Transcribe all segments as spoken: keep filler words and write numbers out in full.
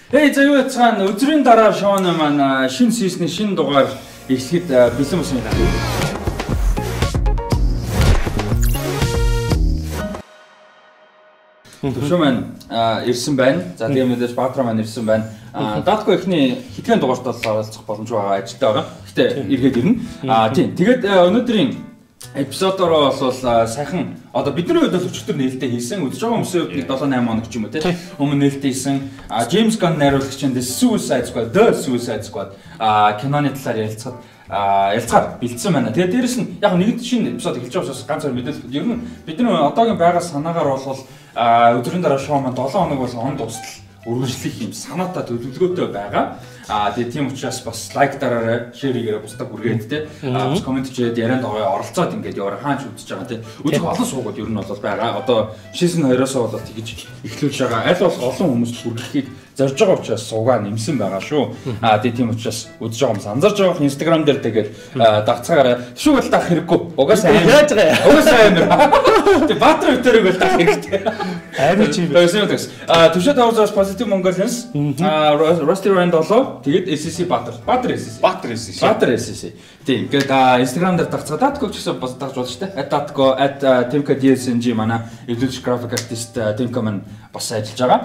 Эй за юу яцгаана өдрийн дараа шоуны маань шинэ сизний шинэ дугаар эхлэхэд бэлэн болсон юм байна. Төвшөө маань ирсэн байна. За тийм мэдээж Баатар маань ирсэн байна. Датко ихний хэдхэн дугаарт бол оролцох боломж байгаа ажилтаа байгаа. Гэтэ эргээд ирнэ. Аа тийм. Тэгээд өнөөдрийн эпизодороо бол сайхан одоо бидний хувьд бол өчтөр нээлттэй хийсэн. Үдж байгаа хүмүүсийн хувьд seven eight хоног ч юм уу тийм. Өмнө нээлттэй хийсэн. James Gunn найруулагчийн The Suicide Squad, The Suicide Squad а киноны талаар ярилцахад а ялцгаар бэлдсэн байна. Тэгээд дээрэс нь яг нэгэн шинэ эпизод эхэлж байгаа учраас ганцаар мэдээлэл. Ер нь бидний одоогийн байгаа санаагаар бол өдрийн дараа шоу маань seven хоног бол он дуустал үргэлжлэх юм санаатай төлөвлөгөөтэй байгаа. Аа тэгээ тийм учраас бас лайк дараарай, шеэр хийгээрэй, бусдад хүргээд те. Аа бас комент хийгээд ярианд оролцоод ингээд яваарай хаач үзэж байгаа те. Өдөр олон суугаад ер нь бол байгаа. Одоо season two-оос бол тэгж эхлүүлж байгаа. Аль бол олон хүмүүс хүргэхийг зорж байгаа учраас суугаа нэмсэн байгаа шүү. Аа тэгээ тийм учраас үзэж байгаа хүмүүс анзарч байгаа Instagram дээр тэгээд давцаагаарай. Тэшүүг бол даах хэрэггүй. Угаасаа яаж байгаа. Угаасаа амар. Тэгээ Баатар өтөрөг бол даах хэрэгтэй. Амар чи. Аа төвшөө тавцаас Positive Mongolians аа Rusty Randall тэгээд эс эс си Баатар. Баатар эс эс си. Баатар эс эс си. Баатар эс эс си. Тийм. Ингээд Instagram дээр давцгаа датко ч гэсэн бас давж болно шүү дээ. Датко at Timka ди эс эн жи манай editor graphic artist Timka маань бас ажиллаж байгаа.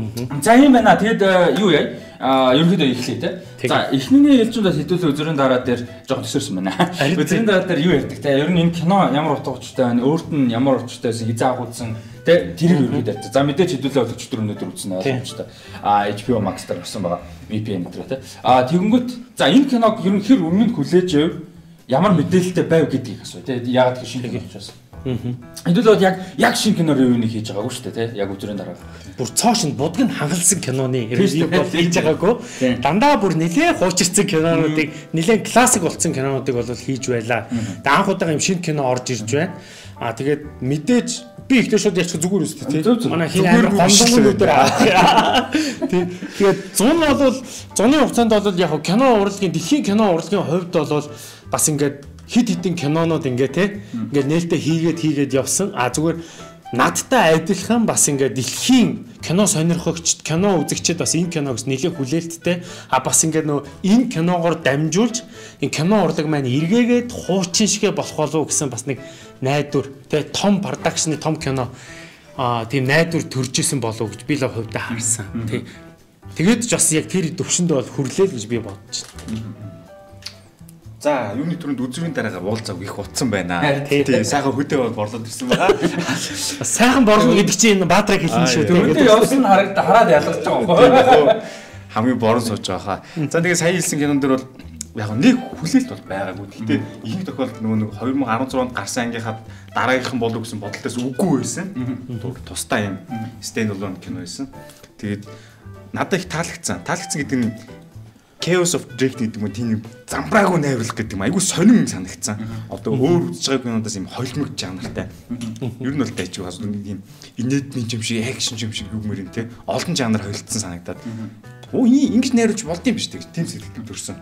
За юм байна. Тэгээд юу яа? Аа ерөнхийдөө эхлэе те. За эхнийний хэлжүүндээ хэдүүлээ өдрийн дараа дээр жоохон төсөрсөн байна. Өдрийн дараа дээр юу ярьдаг те? Ер нь энэ кино ямар утга учиртай байна? Өөрт нь ямар учиртай байсан? Хизээ агуулсан те? Тэрийг ерөнхийдөө ярьдаг. За мэдээж хэдүүлээ бол өчтөр өнөдөр үзсэн ойлгомжтой. Аа эйч би о Max дээр гарсан байгаа. ви пи эн дээр те. Аа тэгэнгүүт за энэ киног ер нь хэр өмнө нь хүлээж яв? Ямар мэдээлэлтэй байв гэдгийг асуу те. Яагаад гэх шинэ кино учраас. Хэдүүлээ яг яг шинэ кино ревюнийг хийж байгаагүй шүү дээ те. Яг өдрийн дараа. Бүр цоошин будг нь хангалсан киноны ревю бол хийж байгаагүй. Дандаа бүр нэлээд хуучирсан кинонуудыг нэлээд классик болсон кинонуудыг бол хийж байла. Тэгээ анх удаага юм шинэ кино орж ирж байна. Аа тэгээд мэдээж би ихтэй шууд яачих зүгээр үстэй тий. Манай хин амар гомдон өдөр аа. Тэгээд зун бол зуны хугацаанд бол яг кино урлагийн дэлхийн кино урлагийн хувьд бол бас ингээд хид хидэн кинонууд ингээ те ингээ нээлттэй хийгээд хийгээд явсан. А зүгээр надтай адилхан бас ингээ дэлхийн кино сонирхогчд, кино үзэгчид бас энэ киногс нэлээд хүлээлттэй. А бас ингээ нөө энэ киногоор дамжуулж энэ кино урлаг маань эргээгээд хуучин шигэ болох болов гэсэн бас нэг найдвар те том продакшны том кино а тийм найдвар төрж исэн болов гэж би л хувьдаа харсан. Тий. Тэгээд ч бас яг тэр төвшөнд бол хүрлээ л гэж би бодож байна. За, юуны түрүүнд үзүүрийн дараагаар уулзааг их утсан байна. Тийм, сайхан хөдөө бол борлоод ирсэн байгаа. Сайхан борлоо гэдэг чинь энэ Баатраг хэлнэ шүү. Түрүүндээ явсан харагдаа хараад ялгаж байгаа юм. Хамгийн борон сууж байгаа хаа. За, тэгээ сая хэлсэн кинон дэр бол яг нэг хүлээлт бол байгаагүй. Гэхдээ ихэнх тохиолдолд нөгөө нэг twenty sixteen онд гарсан ангийнхад дараагийнхан болов гэсэн бодолтоос үгүй байсан. Тусдаа юм stand alone кино байсан. Тэгээд надад их таалагдсан. Таалагдсан гэдэг нь Chaos of Drift гэдэг юм тийм замбраагүй найруулах гэдэг юм айгүй сонин санагдсан. Одоо өөр үзэж байгаа кинодоос юм холимог жанртай. Ер нь бол дайч бас нэг юм инээдний юм шиг, акшн юм шиг юу мөрийн те олон жанр холилдсон санагдаад. Оо ингэж найруулж болд юм биш тийм сэтгэл төрсөн.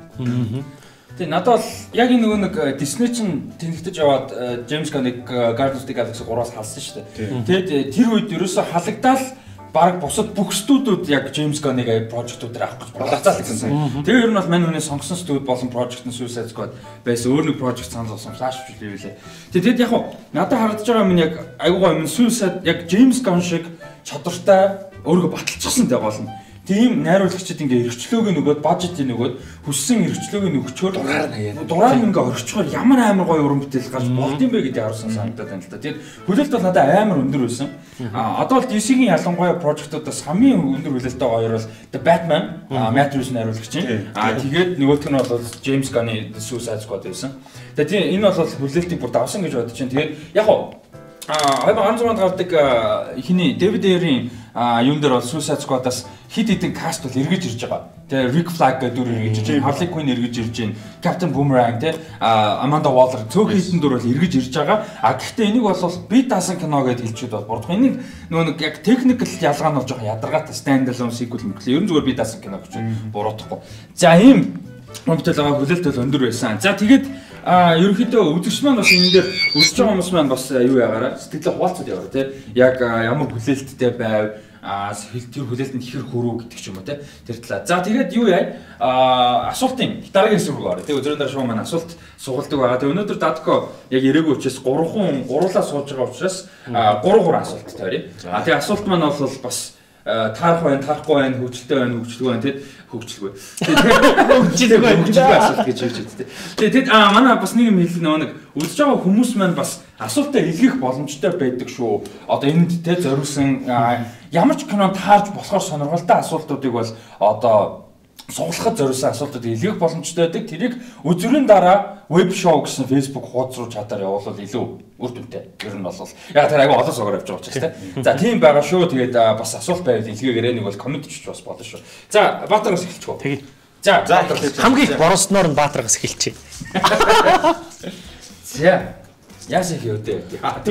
Тэгээ надад бол яг энэ нөгөө нэг Disney чинь тэнэгтэж яваад James Gunn-ыг Guardians of the Galaxy three-аас халсан шүү дээ. Тэгээд тэр үед ерөөсө халагдаад баг бусад бүх студиуд яг James Gunn-ыг прожектуудаар авах гэж болоцаал гэсэн. Тэгээ ер нь бол мань хүний сонгосон студид болон Project Suicide Squad байсан өөр нэг project санал болсон флаш билээ. Тэгээд яг надад харагдаж байгаа юм яг айгуугаа юм Suicide яг James Gunn шиг чадвартай өөрийгөө баталчихсан дэ гол нь. Тийм найруулагчид ингээ эрхчлөөг нөгөөд бажетын нөгөөд хүссэн эрхчлөөг нөгчөөр дураар нь дураар нь ингээ орчихоор ямар амар гоё уран бүтээл гарч болд юм бэ гэдэг харуулсан санагдаад байна л да. Тэгээд хүлээлт бол надад амар өндөр байсан. А одоо бол ди си-гийн ялангуяа прожектуудаас хамгийн өндөр хүлээлттэй хоёр бол The Batman, Matt Reeves найруулагчийн. А тэгээд нөгөөх нь бол James Gunn-ы The Suicide Squad байсан. Тэгээд тийм энэ бол хүлээлтийг бүр давсан гэж бодож байна. Тэгээд яг аа twenty sixteen онд гардаг хиний David Ayer-ийн юун дээр бол Suicide Squad-аас хит хитэн каст бол эргэж ирж байгаа. Тэгээ Rick Flag гэдэг дүр эргэж ирж байна. Harley Quinn эргэж ирж байна. Captain Boomerang те Amanda Waller цөөхөн хитэн дүр бол эргэж ирж байгаа. А гэхдээ энийг бол би даасан кино гэж хэлчихэд бол бурдах. Энийг нөгөө нэг яг technical ялгаа нь бол жоохон ядаргаатай stand alone sequel мөглөө. Ер нь зүгээр би даасан кино гэж буруудахгүй. За ийм мөнгөтэй байгаа хүлээлт бол өндөр байсан. За тэгээд а ерөнхийдөө үзэгч маань бас энэ дээр үзэж байгаа хүмүүс маань бас юу яагаараа сэтгэлээ хуваалцаад яваарай тий. Яг ямар хүлээлттэй байв аа тэр хүлээлтэнд ихэр хөрөө гэдэг ч юм уу те тэр талаа. За тэгээд юу яа аа асуултын дараагийн хэсэг рүү орё. Тэгээд өдрийн дараа шоу маань асуулт сугалдаг байгаа. Тэгээд өнөөдөр Датко яг ирээгүй учраас гурван гуруулаа сууж байгаа учраас гурван гурван асуулт таарья. Аа тэгээд асуулт маань бол бас таарах байна, таарахгүй байна, хөгжилтэй байна, хөгжилгүй байна тэгэд хөгжилгүй. Тэгээд хөгжилгүй асуулт гэж хэлж байна. Тэгээд аа манай бас нэг юм хэлэх нэг үзэж байгаа хүмүүс маань бас асуултаа илгэх боломжтой байдаг шүү. Одоо энд те зориулсан ямар ч кино таарж болохоор сонирхолтой асуултуудыг бол одоо суглахад зориулсан асуултууд илгэх боломжтой байдаг. Тэрийг үзүүрийн дараа веб шоу гэсэн Facebook хуудас руу чадаар явуулвал илүү үр дүнтэй. Ер нь бол яг тэр аяга олон согоор явж байгаа учраас тийм. За тийм байгаа шүү. Тэгээд бас асуулт байвал илгээгээрээ нэг бол комент хийчих бас болно шүү. За Баатараас эхэлчихв. Тэгээ. За хамгийн их борсноор нь Баатараас эхэлчихье. За яас их өөдөө.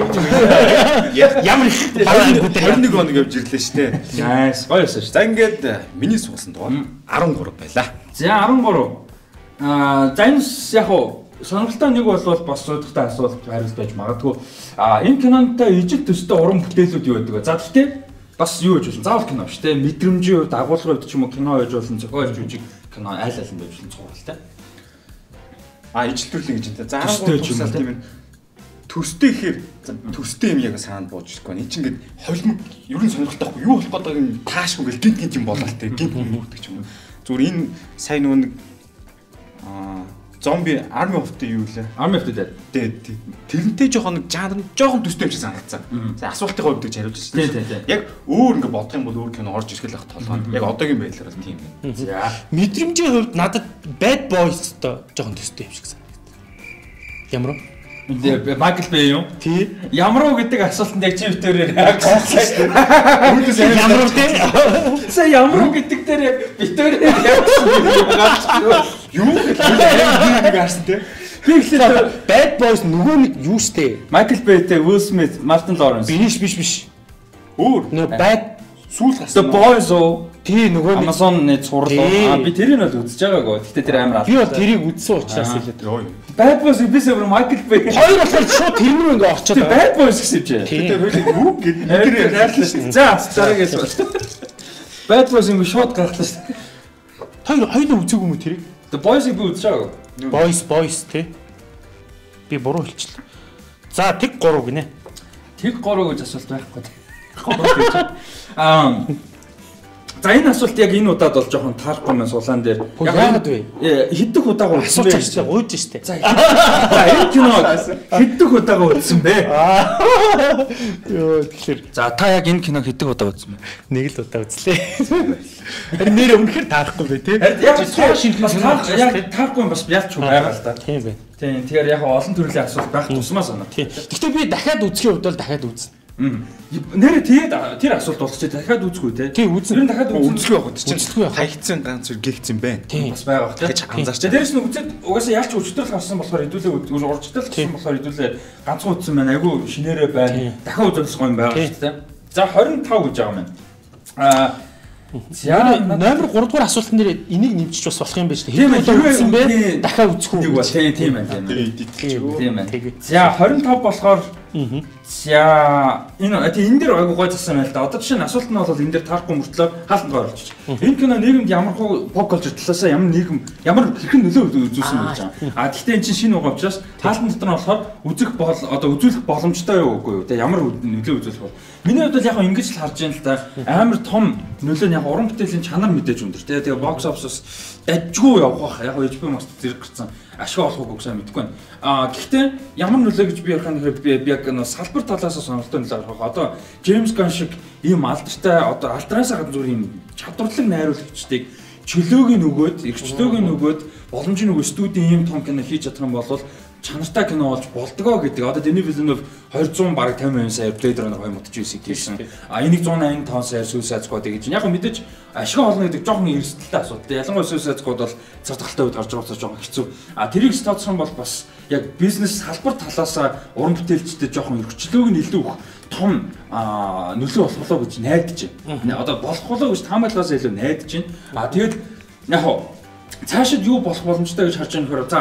Ямар их хоёр нэг хоног явж ирлээ шүү дээ. Nice. Гоёсэн шүү. За ингээд миний суусан дугаар арван гурав байлаа. За арван гурав. Аа за энэ яг уу сонирхолтой нэг бол бас суудахтай асуулт хариулт байж магадгүй. Аа энэ кинонтой ижил төстэй уран бүтээлүүд юу байдаг вэ? За тэгтээ бас юу гэж болно? Заавал кино шүү дээ. Мэдрэмжийн хувьд агуулгын хувьд ч юм уу кино байж болно, зохиолч жүжиг кино айл айл нь байж болно цувралтай. Аа ижил төрлийн гэж энэ. За арван гурав тусаал тийм ээ. Төстэй гэхээр төстэй юм яг санаанд бууж ирэхгүй. Энд чинь ингээд холимог ер нь сонирхолтой байхгүй. Юу болох гэдэг нь таашгүй гэл гинт гинт юм болоо те. Гинт мөрдөг ч юм уу. Зүгээр энэ сайн нөгөө нэг аа зомби Army of the юу лээ. Army of the Dead. Дээ. Тэрнтэй жоохон нэг жанр жоохон төстэй юм шиг санагдсан. За асуултын хувьд гэж хариулж байна. Яг өөр ингээд бодох юм бол өөр кино орж ирэх л ах толгойд. Яг одоогийн байдлаар бол тийм байна. За мэдрэмжийн хувьд надад Bad Boys-той жоохон төстэй юм шиг санагдав. Ямар вэ? Майкл Бэй юу? Тий. Ямар уу гэдэг асуултанд яг чи битүүрээр реакцлаа шүү дээ. Ямар уу тий? Сая ямар уу гэдэг дээр яг битүүрээр реакцлаа. Юу гэдэг гарсан тий? Би ихлээр Bad Boys нөгөө нэг юу штэ? Майкл Бэйтэй Will Smith, Martin Lawrence. Биш биш биш. Өөр. Нөгөө Bad сүүл The Boys оо. Тий нөгөө нэг Amazon-ны цуврал. Аа би тэрийг бол үзэж байгаагүй. Гэтэ тэр амар аль. Би бол тэрийг үзсэн учраас хэлээд байгаа. Bad Boys бисээр Майкл Бэй. Хоёр болохоор шууд тэр рүү ингээ орчоод байгаа. Bad Boys гэсэн чинь. Тэр хөлөө юу гэдэг нэрээр яарлаа шүү. За дараагаас бол. Bad Boys ингээ шууд гаргалаа шүү. Хоёр хоёул үзээгүй юм уу тэрийг? The Boys-ыг би үзэж байгаагүй. Boys Boys тий. Би буруу хэлчихлээ. За тэг гурав гинэ. Тэг гурав гэж асуулт байхгүй. Аа за энэ асуулт яг энэ удаад бол жоохон таарахгүй маань сулаан дээр. Яагаад вэ? Хэдэх удаага асууж байгаа гуйж штэ. За энэ кино хэдэх удаага үзсэн бэ? Йоо тэгэхээр за та яг энэ киног хэдэх удаа үзсэн бэ? Нэг л удаа үзлээ. Харин нэр өмнөхөр таарахгүй бэ тий? Яг яг таарахгүй бас ялч байгаа л да. Тийм байна. Тийм тэгэхээр яг олон төрлийн асуулт байх тусмаа санаа. Гэхдээ би дахиад үзэхийн хувьд бол дахиад үзнэ. Нэр тэгээд тэр асуулт болчих дахиад үзгүй те. Тий үзнэ. Тэр дахиад үзлгүй байх чинь. Үзлгүй байх. Хаягдсан ганц зэр гихцэн байна. Бас байгаа бах те. Анзаарч. Дээрээс нь үзээд угаасаа ялч өчтөрл гарсан болохоор хэдүүлээ уржтал гэсэн болохоор хэдүүлээ ганцхан үзсэн байна. Айгу шинээрээ байна. Дахиад үзэх гоё юм байгаа шүү дээ. За двадцать и пять гэж байгаа юм. Аа За номер три дугаар асуултан дээр энийг нэмчих бас болох юм байна шүү дээ. Тийм үзсэн бэ? Дахиад үзэх үү? Тийм тийм байна. Тийм байна. За двадцать и пять болохоор за энэ тийм энэ дээр айгуу гой засан байл та. Одоо жишээ нь асуулт нь бол энэ дээр таарахгүй мөртлөө хаалтанд оролцож. Энэ кино нийгэмд ямар хуу pop culture талаасаа ямар нийгэм ямар хэрхэн нөлөө үзүүлсэн гэж байна. А гэхдээ эн чинь шинэ үг учраас хаалтан дотор нь болохоор үзэх бол одоо үзүүлэх боломжтой юу үгүй юу? Тэ ямар нөлөө үзүүлэх бол. Миний хувьд бол яг ингэж л харж байна л да. Амар том нөлөө нь яг уран бүтээлийн чанар мэдээж өндөр. Тэгээ тэгээ бокс офисоос дажгүй явах яг H B O Max зэрэг гарсан ашиг олохыг сайн мэдэхгүй байна. А гэхдээ ямар нөлөө гэж би ярих нь би яг нэг салбар талаас сонирхолтой нөлөө харах. Одоо James Gunn шиг ийм алдартай одоо алтраас гадна зүгээр ийм чадварлаг найруулагчдыг чөлөөг нь өгөөд, эрхчлөөг нь өгөөд, боломж нь өгөө студийн ийм том кино хийж чадах юм бол чанартай кино болж болдгоо гэдэг. Одоо Denis Villeneuve двести бараг пятьдесят сая Blade Runner two модчижсэн гэсэн. А энийг one ninety-five сая Suicide Squad гэж. Яг мэдээж ашиг олно гэдэг жоохон эрсдэлтэй асуудал. Ялангуяа Suicide Squad бол цагдахалтай үед гарч байгаа жоохон хэцүү. А тэрийг тооцсон бол бас яг бизнес салбар талаасаа уран бүтээлчдэд жоохон эрхчлөөг нь илүү их том нөлөө болох гэж найдаж байна. Одоо болох болоо гэж таамаглаас илүү найдаж байна. А тэгээд яг цаашид юу болох боломжтой гэж харж байгаа нөхөр за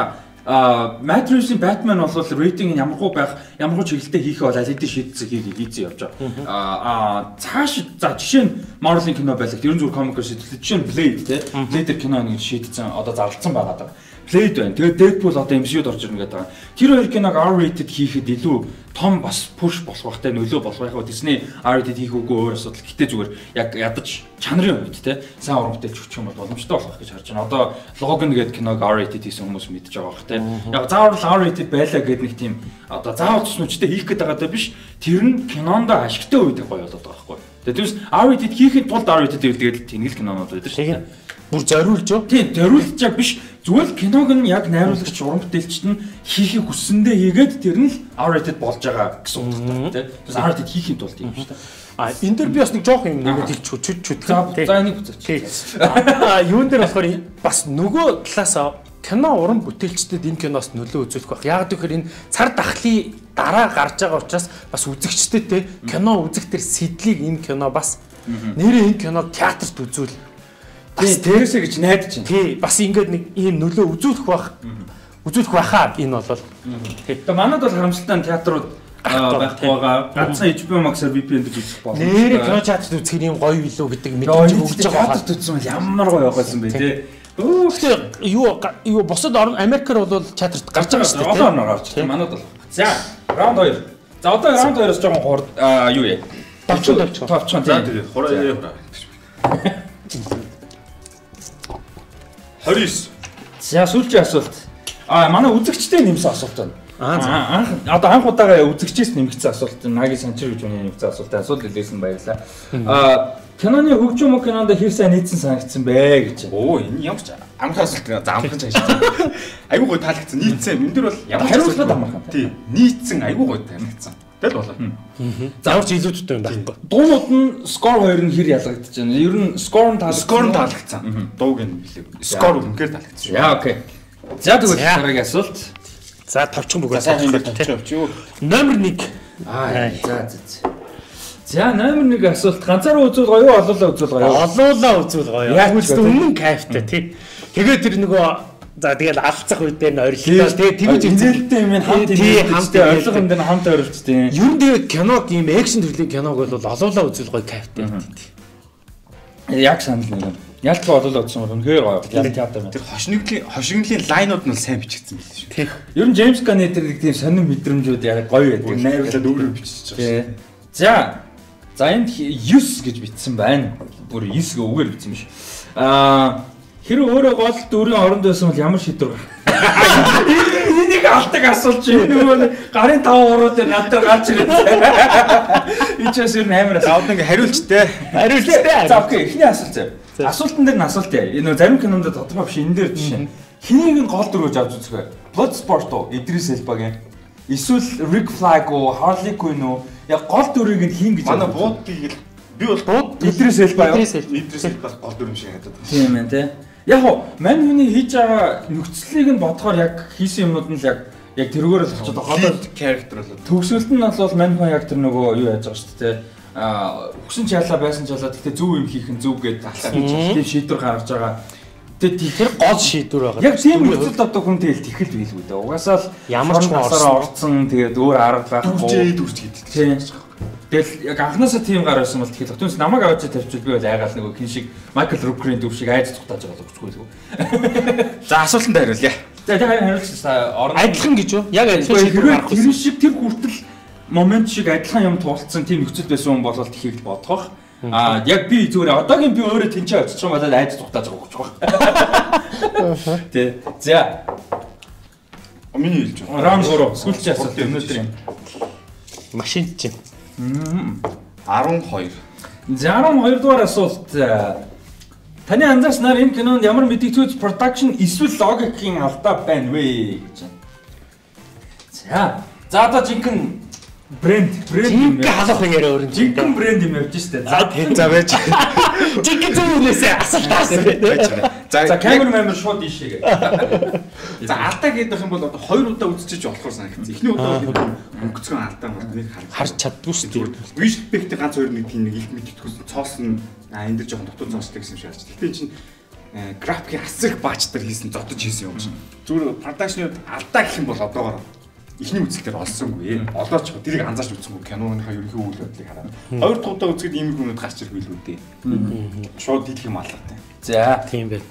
а Matt Reeves-ийн Batman бол рейтинг нь ямаргүй байх, ямаргүй чиглэлтэй хийх бол аль хэдийн шийдсэн хийх хийцэн явж байгаа. Аа цааш за жишээ нь Marvel-ийн кино байлаа. Ерөн зүгээр комикоор шийдэлтэй. Жишээ нь Blade те. Blade кино нэг шийдсэн одоо зарлцсан байгаа даа. Blade байна. Тэгээд Deadpool одоо эм си ю-д орж ирнэ гэдэг. Тэр хоёр киног R-rated хийхэд илүү том бас push болох байхтай нөлөө болох байх. Disney R-rated хийх үгүй өөр асуудал. Гэтэ зүгээр яг ядаж чанарын үед те сайн урамтай ч өгчих юм бол боломжтой болох гэж харж байна. Одоо Logan гэдэг киног R-rated хийсэн хүмүүс мэдж байгаа бах те. Яг заавал R-rated байлаа гэдэг нэг тийм одоо заавал төснөчтэй хийх гээд байгаа даа биш. Тэр нь кинонд ашигтай үед гоё болоод байгаа байхгүй. Тэгээд тэрс R-rated хийхэд тулд R-rated гэдэг тэнгэл кинонууд байдаг шүү дээ. Бүр зориулж юу? Тийм, зориулж яг биш. Зүгээр киног нь яг найруулагч уран бүтээлчд нь хийхийг хүссэндээ хийгээд тэр нь л R-rated болж байгаа гэсэн утгатай тийм. Тэрс R-rated хийхин тулд юм шүү дээ. А энэ дэр би бас нэг жоох юм нэг хэлж чүд чүд. За энийг үзээч. А юун дээр болохоор бас нөгөө талаас кино уран бүтээлчдэд энэ киноос нөлөө үзүүлэх байх. Яг гэхээр энэ цар тахлын дараа гарч байгаа учраас бас үзэгчдэд те кино үзэх тэр сэдлийг энэ кино бас нэрээ энэ кино театрт үзүүл. Бас тэрээсэ гэж найдаж байна. Тий, бас ингээд нэг ийм нөлөө үзүүлэх байх. Үзүүлэх байхаа энэ бол. Тэгээ манайд бол харамсалтай театрууд байх байгаа. Ганцхан эйч би о Max-аар ви пи эн-д үзэх болно. Нэрээ кино театрт үзэх юм гоё билүү гэдэг мэдээж өгч байгаа. Театрт үзсэн бол ямар гоё байсан бэ те. Өөсөө юу юу босод орн Америкэр бол театрт гарч байгаа шүү дээ. Одоо орно орж байна. Манайд бол. За, раунд хоёр. За одоо раунд хоёроос жоохон хурд юу яа. Товчхон товчхон. Товчхон тийм. Хураа яа хураа. двадцать девять. За сүүлчийн асуулт. Аа манай үзэгчтэй нэмсэн асуулт байна. Аа анх одоо анх удаага үзэгчээс нэмэгдсэн асуулт. Наги санчир гэж үний нэмэгдсэн асуулт. Асуулт хэлсэн баярлалаа. Аа киноны хөгжим мө кинонд хэр сайн нийцсэн санагдсан бэ гэж. Оо энэ ямар ч амархан асуулт за амархан цааш. Айгуу гоё таалагдсан. Нийцсэн. Энд дэр бол ямар хариултад амархан. Тий. Нийцсэн айгуу гоё таалагдсан. Тэгэл болоо. Зааварч илүүдтэй юм байхгүй. Дуунууд нь скор хоёр нь хэр ялгагдаж байна. Ер нь скор нь таалагдсан. Скор нь таалагдсан. Дууг нь билээ. Скор үнэхээр таалагдсан. Яа окей. За тэгвэл дараагийн асуулт. За товчхон бүгд сайн товчхон авч юу. Номер нэг. Аа за за. За номер нэг асуулт ганцаараа үзүүл гоё юу олоолаа үзүүл гоё юу? Олоолаа үзүүл гоё. Яг үстэй өмнө кайфтай тий. Тэгээд тэр нөгөө за тэгэл алцах үедээ н орилоо тий тэгж инээлтэй юм хамт хамттай орилго юм дэ хамт орилцтэй. Юу нэ киног ийм экшн төрлийн киног бол олоолаа үзүүл гоё кайфтай. Яг санал нэг юм. Ялтгаа олоолаа үзсэн юм үнэхээр гоё. Яг театр байна. Тэр хошигнолын хошигнолын лайнууд нь сайн бичигдсэн байлээ шүү. Тий. Ер нь Джеймс Ганн тэр нэг тийм сонин мэдрэмжүүд яг гоё байдаг. Найруулад өөрөөр бичиж байгаа. За за энд девять гэж бичсэн байна. Бүр девять үгээр бичсэн биш. Аа хэрэг өөрөө гол дөрвийн оронд байсан бол ямар шийдвэр гарах? Энийг алдаг асуулж байна. Гарын тав уруу дээр надад гарч ирээд. Ичээс ер нь амар асуулт ингээ хариулж тээ. Хариулж тээ. За окей, эхний асуулт зав. Асуултан дээр нь асуулт яа. Энэ зарим кинонд тодорхой биш энэ дээр жишээ. Хэнийг нь гол дөрвөж авч үзэх вэ? Bloodsport уу, Idris Elba-гийн. Эсвэл Rick Flag уу, Harley Quinn уу? Яг гол дөрвийг нь хийн гэж. Манай буудгийг л би бол бууд Idris Elba юу? Idris Elba гол дөрөв шиг хадаад байна. Тийм ээ тий. Яг уу мань хүний хийж байгаа нөхцөлийг нь бодохоор яг хийсэн юмнууд нь л яг яг тэргээр л очоод байгаа. Character бол төгсөлт нь бол мань хүн яг тэр нөгөө юу яаж байгаа шүү дээ. Аа хүсэн чалаа байсан чалаа гэхдээ зөв юм хийх нь зөв гэж талхаж тийм шийдвэр гаргаж байгаа. Тэгээд тэр гол шийдвэр байгаа. Яг тийм нөхцөлд одоо хүн тэгэл тэхэл байлгүй дээ. Угаасаа л ямар ч хасаараа орцсон тэгээд өөр арга байхгүй. Үржээд үрж гэдэг. Тийм. Тэгэл яг анханасаа тийм гар байсан бол тэгэл хотоос намайг аваад тавьчихвал би бол айгаал нөгөө хин шиг Майкл Рукрийн дүр шиг айж цухтааж байгаа л өгчгүй л. За асуултанд хариулъя. За тэгээ хариулчихсан орон адилхан гэж юу? Яг адилхан шийдвэр гарах тэр шиг тэр хүртэл момент шиг адилхан юм туулцсан тийм нөхцөл байсан хүн бол тхийг л бодох. Аа яг би зүгээр одоогийн би өөрөө тэнцээ очиж байгаа болоод айж цухтааж байгаа өгч байгаа. Тэ. За. Миний хэлж байна. Раунд гурав. Сүүлчийн асуулт өнөөдөр юм. Машин чинь. арван хоёр. За арван хоёр дугаар асуулт. Таны анзаарснаар энэ кинонд ямар мэдээлэл production эсвэл логикийн алдаа байна вэ гэж байна. За. За одоо жинхэнэ брэнд брэнд юм халах яриа өөр жинхэнэ брэнд юм явж штэ. За тийм за байж. Жинхэнэ зүгнээсээ асуултаас байж. За камер мемber шууд ийшээ. За алдаа гэдэг юм бол одоо хоёр удаа үзчихэж болохоор санагдсан. Эхний удаа өнгөцгөн алдаа бол нэг харж чаддгүй шүү дээ. Visual effect ганц хоёр нэг тийм нэг илт мэдтгэхүүс цоос нь энэ дэр жоохон дотоод цоостой гэсэн юм шиг харж. Тэгтээ чинь графикийн асар их баачтар хийсэн зодож хийсэн юм чинь. зүгээр продакшны алдаа гэх юм бол одоогоор ихний үзэлтээр олсонгүй. Одоо ч тэрийг анзаарч үзсэнгүй киноныхаа ерөнхий үйл явдлыг хараад. Хоёр дахь удаа үзэхэд ийм хүмүүс гарч ирэх билүү дээ. Шууд дийлэх юм алгатай. За тийм байх.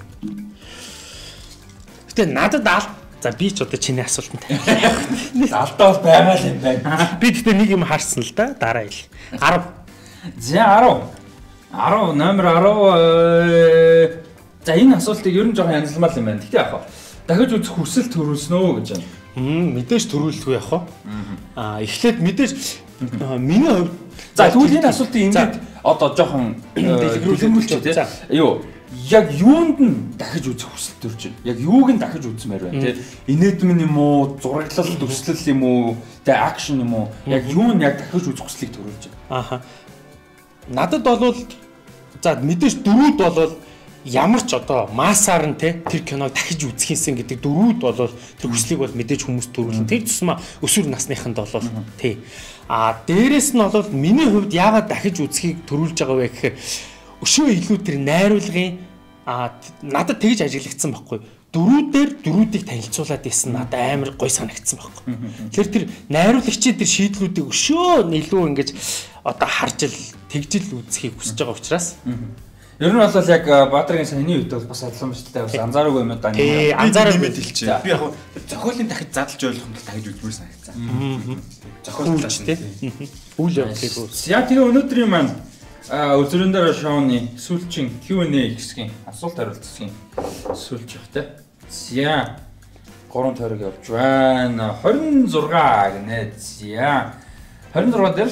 Гэтэ надад аль за би ч одоо чиний асуултанд алдаа бол байгаа л юм байна. Би гэтэ нэг юм харсан л да дараа ил. десять. За десять. десять номер десять. За энэ асуултыг ер нь жоохон янзлмал юм байна. Гэтэ яг дахиж үзэх хүсэл төрүүлсэн үү гэж байна. Мм мэдээж төрүүлэхгүй яах вэ? Аа эхлээд мэдээж миний хувьд за тэгвэл энэ асуултыг ингэж одоо жоохон дэлгэрүүлүүлчих тий. Юу яг юунд нь дахиж үзэх хүсэл төрж байна. Яг юуг нь дахиж үзмээр байна тий. Инээдмэн юм уу, зураглал, төгслөл юм уу, тий акшн юм уу? Яг юу нь яг дахиж үзэх хүслийг төрүүлж байна. Ааха. Надад болвол за мэдээж дөрүүд болвол ямар ч одоо массаар нь те тэр киног дахиж үзэхийнсэн гэдэг дөрүүд болвол тэр хүслийг бол мэдээж хүмүүс төрүүлнэ. Тэр тусмаа өсвөр насныханд болвол тий. А дээрэс нь бол миний хувьд яагаад дахиж үзэхийг төрүүлж байгаа вэ гэхээр өшөө илүү тэр найруулгын а надад тэгж ажиглагдсан байхгүй. Дөрүүдээр дөрүүдийг танилцуулаад исэн надад амар гой санагдсан байхгүй. Тэгэхээр тэр найруулагчийн тэр шийдлүүдийг өшөө илүү ингэж одоо харж л тэгжил үзэхийг хүсэж байгаа учраас ер нь бол яг Баатаргийн саний үед бол бас адилхан биш та бас анзаараагүй юм даа. Тий, анзаараагүй мэдээлч. Би яг зохиолын дахиж задлж ойлгох юм бол дахиж үзмээр санагдсан. Зохиолч тий. Үйл явдлыг үз. За тэгээ өнөөдрийн маань үзрэн дээр шоуны сүүлчийн Q and A хэсгийн асуулт хариулт хэсгийн сүүлч явах тий. За гурван тойрог явж байна. двадцать шесть гинэ. За двадцать шесть дээр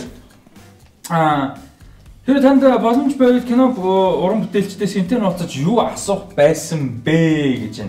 а тэр танд боломж байвал кино уран бүтээлчдээс интернет нууцаж юу асуух байсан бэ гэж байна.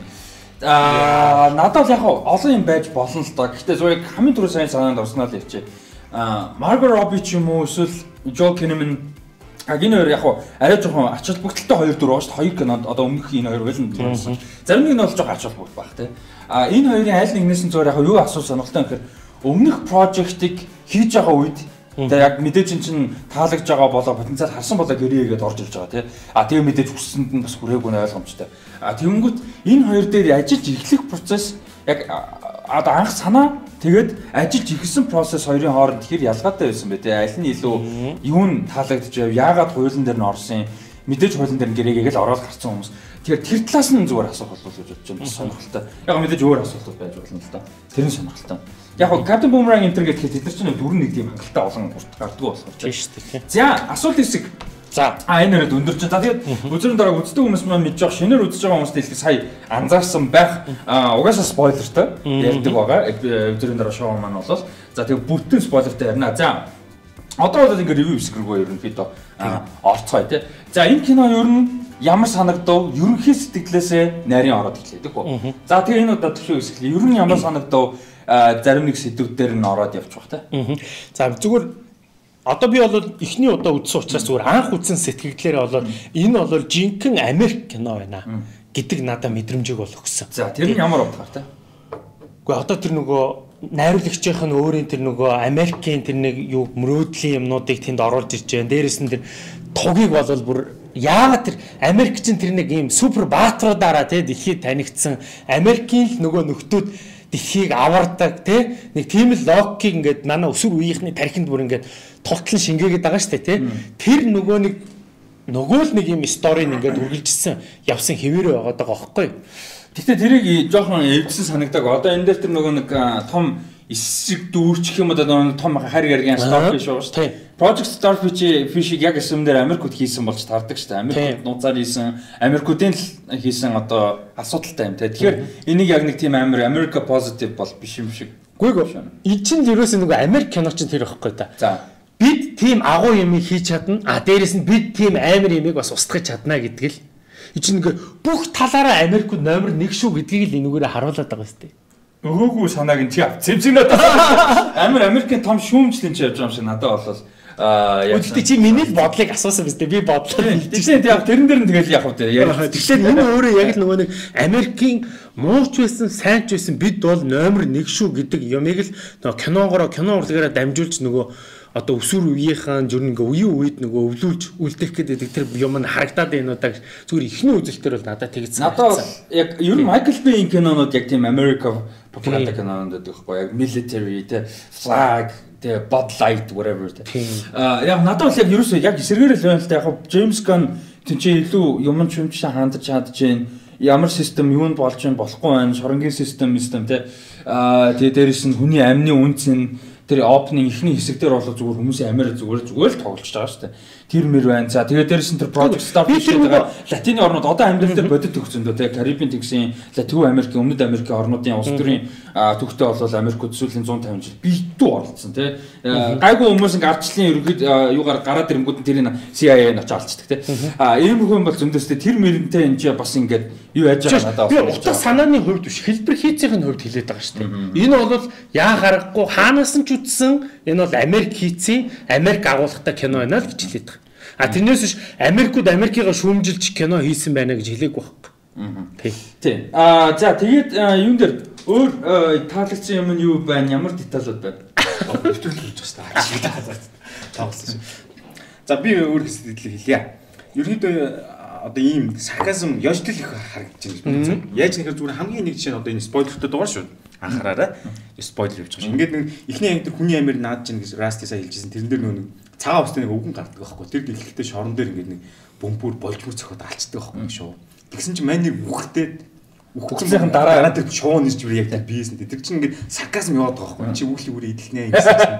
Аа надад яг олон юм байж болно л доо. Гэхдээ зүгээр хамгийн түрүү сайн санаанд орсноо л явчих. Аа Марго Робби ч юм уу эсвэл Жо Кинеман а гинэ яг арай жоохон ач холбогдолтой хоёр дүр байгаа шүү дээ. Хоёр кинонд одоо өмнөх энэ хоёр байлна гэсэн. Зарим нэг нь бол жоохон ач холбогдол баг тий. А энэ хоёрын аль нэгнээс нь зүгээр яг юу асуух сонирхолтой юм гэхээр өмнөх прожектыг хийж байгаа үед тэгээ яг мэдээж чинь таалагдж байгаа болоо потенциал харсан болоо гэрээгээд орж ирж байгаа тий. А тэгээ мэдээж хүссэнд нь бас хүрээгүй нь ойлгомжтой. А тэгэнгүүт энэ хоёр дээр ажиллаж эхлэх процесс яг одоо анх санаа тэгээд ажиллаж ихсэн процесс хоёрын хооронд хэр ялгаатай байсан бэ тий. Аль нь илүү юу нь таалагдж байв, яагаад хуулийн дээр нь орсон юм, мэдээж хуулийн дээр нь гэрээгээд л ороод гарсан хүмүүс. Тэгэхээр тэр талаас нь зүгээр асуух болов гэж бодож байна. Сонирхолтой. Яг мэдээж өөр асуултууд байж болно л да. Тэр нь сонирхолтой. Яг нь Captain Boomerang энэ төр гэхэд тэд нар чинь дөрөв нэг тийм хангалттай олон урт гардаг болохоор тийм шүү дээ. За асуулт хэсэг. За а энэ нэрэд өндөрч. За тэгээд үзрэн дараа үздэг хүмүүс маань мэдж байгаа шинээр үзэж байгаа хүмүүст хэлэх сая анзаарсан байх угаасаа спойлертай ярьдаг байгаа. Үзрэн дараа шоу маань болол. За тэгээд бүтэн спойлертай ярина. За одоо бол ингээ ревю хэсгэргүй ерөнхийдөө орцгоё тий. За энэ кино ер нь ямар санагдав? Ерөнхий сэтгэлээсээ нарийн ороод эхлэв гэх үү. За тэгээ энэ удаа төвшөө хэсгэлээ. Ер нь ямар санагдав? Зарим нэг сэдвүүдээр нь ороод явчих бах тий. За зүгээр одоо би бол эхний удаа үзсэн учраас зүгээр анх үзсэн сэтгэлдээ болоод энэ бол жинхэнэ Америк кино байна гэдэг надад мэдрэмжийг бол өгсөн. За тэр нь ямар утгаар тий? Гэхдээ одоо тэр нөгөө найруулагчийнх нь өөрийн тэр нөгөө Америкийн тэр нэг юу мөрөөдлийн юмнуудыг тэнд оруулж ирж байна. Дээрээс нь тэр тугийг бол бүр яагаад тэр Америк чинь тэр нэг юм супер баатруудаараа тий дэлхийд танигдсан Америкийн л нөгөө нөхдүүд дэлхийг авардаг тий нэг тийм л логикийг ингээд манай өсвөр үеийнхний тархинд бүр ингээд тултлан шингээгээд байгаа шүү дээ тий тэр нөгөө нэг нөгөө л нэг юм сторийг ингээд үргэлжилсэн явсан хэвээрээ байгаа даа байхгүй. Гэхдээ тэрийг жоохон эвдсэн санагдаг. Одоо энэ дээр тэр нөгөө нэг том эсрэг дүүрчих юм одоо том хар гаргийн Starfish шүү дээ. Project Starfish-ийг яг эсэмдэр Америкууд хийсэн болж таардаг шүү дээ. Америкууд нууцаар хийсэн, Америкуудын л хийсэн одоо асуудалтай юм те. Тэгэхээр энийг яг нэг тийм амар America positive бол биш юм шиг. Гүйг. Энэ чинь ерөөсөө нөгөө Америк кино чинь тэр ихгүй та. За бид тийм агуу юмыг хийж чадна. А дээрэс нь бид тийм амар юмыг бас устгах чадна гэдэг л. Энэ чинь ингээ бүх талаараа Америкууд номер нэг шүү гэдгийг л энүүгээр харуулдаг байгаа шүү дээ. Өгөөгүй санааг нь чи цэмцэгнээд амар Америкийн том шүүмжлэн чи явж байгаа юм шиг надад болол аа яг үгүй чи миний бодлыг асуусан биз дээ би бодлоо тэгсэн яг тэрэн дээр нь тэгэл яг уу яриа. Тэгэхээр энэ өөрөө яг л нөгөө нэг Америкийн мууч байсан сайн ч байсан бид бол номер нэг шүү гэдэг юмыг л нөгөө киногоороо кино урлагаараа дамжуулж нөгөө одоо өсвөр үеийнхэн зүр ингээ үеийн үед нөгөө өвлүүлж үлдэх гэдэг тэр юм нь харагдаад байна удаа зүгээр ихний үзэлтээр бол надад тэгж надад яг ер нь Michael Bay-ийн кинонууд яг тийм America пропаганда кинонууд байхгүй яг military тэ flag тэ Bud Light whatever тэ а яг надад бол яг ерөөсөө яг эсэргээр л байна л та яг James Gunn тэнцээ илүү юм чимч хандаж чадж байна ямар систем юу нь болж байна болохгүй байна шоронгийн систем систем тэ а тэгээ дээрэс нь хүний амны үнц нь тэр opening ихний хэсэг дээр бол зүгээр хүмүүсийн амиар зүгээр зүгээр л тоглож байгаа шүү дээ. Тэр мэр байна. За тэгээд дээрээс нь тэр project start хийгээд байгаа Латин орнууд одоо амьдрал дээр бодит төгсөндөө тэгээ Карибын тэгсэн Латин Америкийн өмнөд Америкийн орнуудын улс төрийн төвхтэй бол Америкт сүүлийн one hundred fifty жил битүү оролцсон тий. Гайгүй хүмүүс ингээ ардчлалын ерөнхийд юугаар гараад ирэнгүүт нь тэрийг C I A нь очиж алцдаг тий. А ийм хүн бол зөндөөстэй тэр мөрөнтэй энэ ч бас ингээд юу яаж байгаа надад би утга санааны хувьд биш хэлбэр хийцийн хувьд хэлээд байгаа шүү дээ. Энэ бол яа харахгүй хаанаас нь ч үтсэн энэ бол Америк хийцийн Америк агуулгатай кино байна л гэж хэлээд байгаа. А тэрнээс биш Америкууд Америкийг шүүмжилж кино хийсэн байна гэж хэлээгүй байхгүй. Тий. Тий. А за тэгээд юун дээр өөр таалагдсан юм нь юу байна? Ямар деталууд байна? Өвтөрлөж байна. Таасан шүү. За би өөр хэсэг дэлхий хэлье. Ерөнхийдөө одоо ийм сарказм ёжтол их харагдаж байна гэж байна. Яаж нэхэр зүгээр хамгийн нэг жишээ нь одоо энэ спойлертэй дугаар шүү. Анхаараарай. Спойлер явж байгаа шүү. Ингээд нэг ихний анги тэр хүний амир наадж ин гэж Расти сая хэлжсэн. Тэрэн дээр нөө цагаан устай нэг өвгөн гардаг байхгүй. Тэр дэлхийдээ шорон дээр ингээд нэг бөмбөр болжмөр цохоод алцдаг байхгүй шүү. Тэгсэн чинь маань нэг үхтэй үхсэнийхэн дараа тэр шуун нэрч бүр яг биесэн. Тэр чинь ингээд сарказм яваад байгаа байхгүй. Чи үхлийн үрээ идэлнэ гэсэн.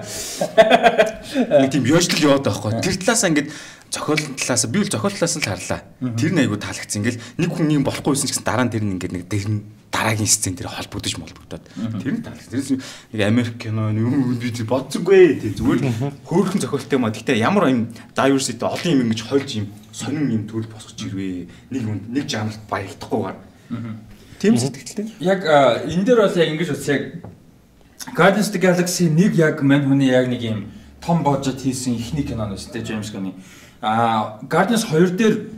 Нэг тийм ёжтол яваад байгаа байхгүй. Тэр талаасаа ингээд зохиолын талаас би бол зохиол талаас нь л харлаа. Тэр нь айгу таалагдсан. Ингээл нэг хүн юм болохгүйсэн гэсэн дараа нь тэр нь ингээд нэг тэр нь дараагийн сцен дээр холбогдож молбогдоод тэр нь таалагдсан. Тэрс нэг Америк кино юм би бодсонгүй тий зүгээр хөөрхөн зохиолтой маа. Гэтэ ямар юм diversity олон юм ингэж хольж юм сонин юм төрөл босгож ирвэ. Нэг нэг жанрт баярдахгүйгээр. Тийм сэтгэлтэй. Яг энэ дээр бол яг ингэж үс яг Guardians of the Galaxy нэг яг мань хүний яг нэг юм том бажет хийсэн ихний кино нь өстэй James Gunn-ы А Guardians two дээр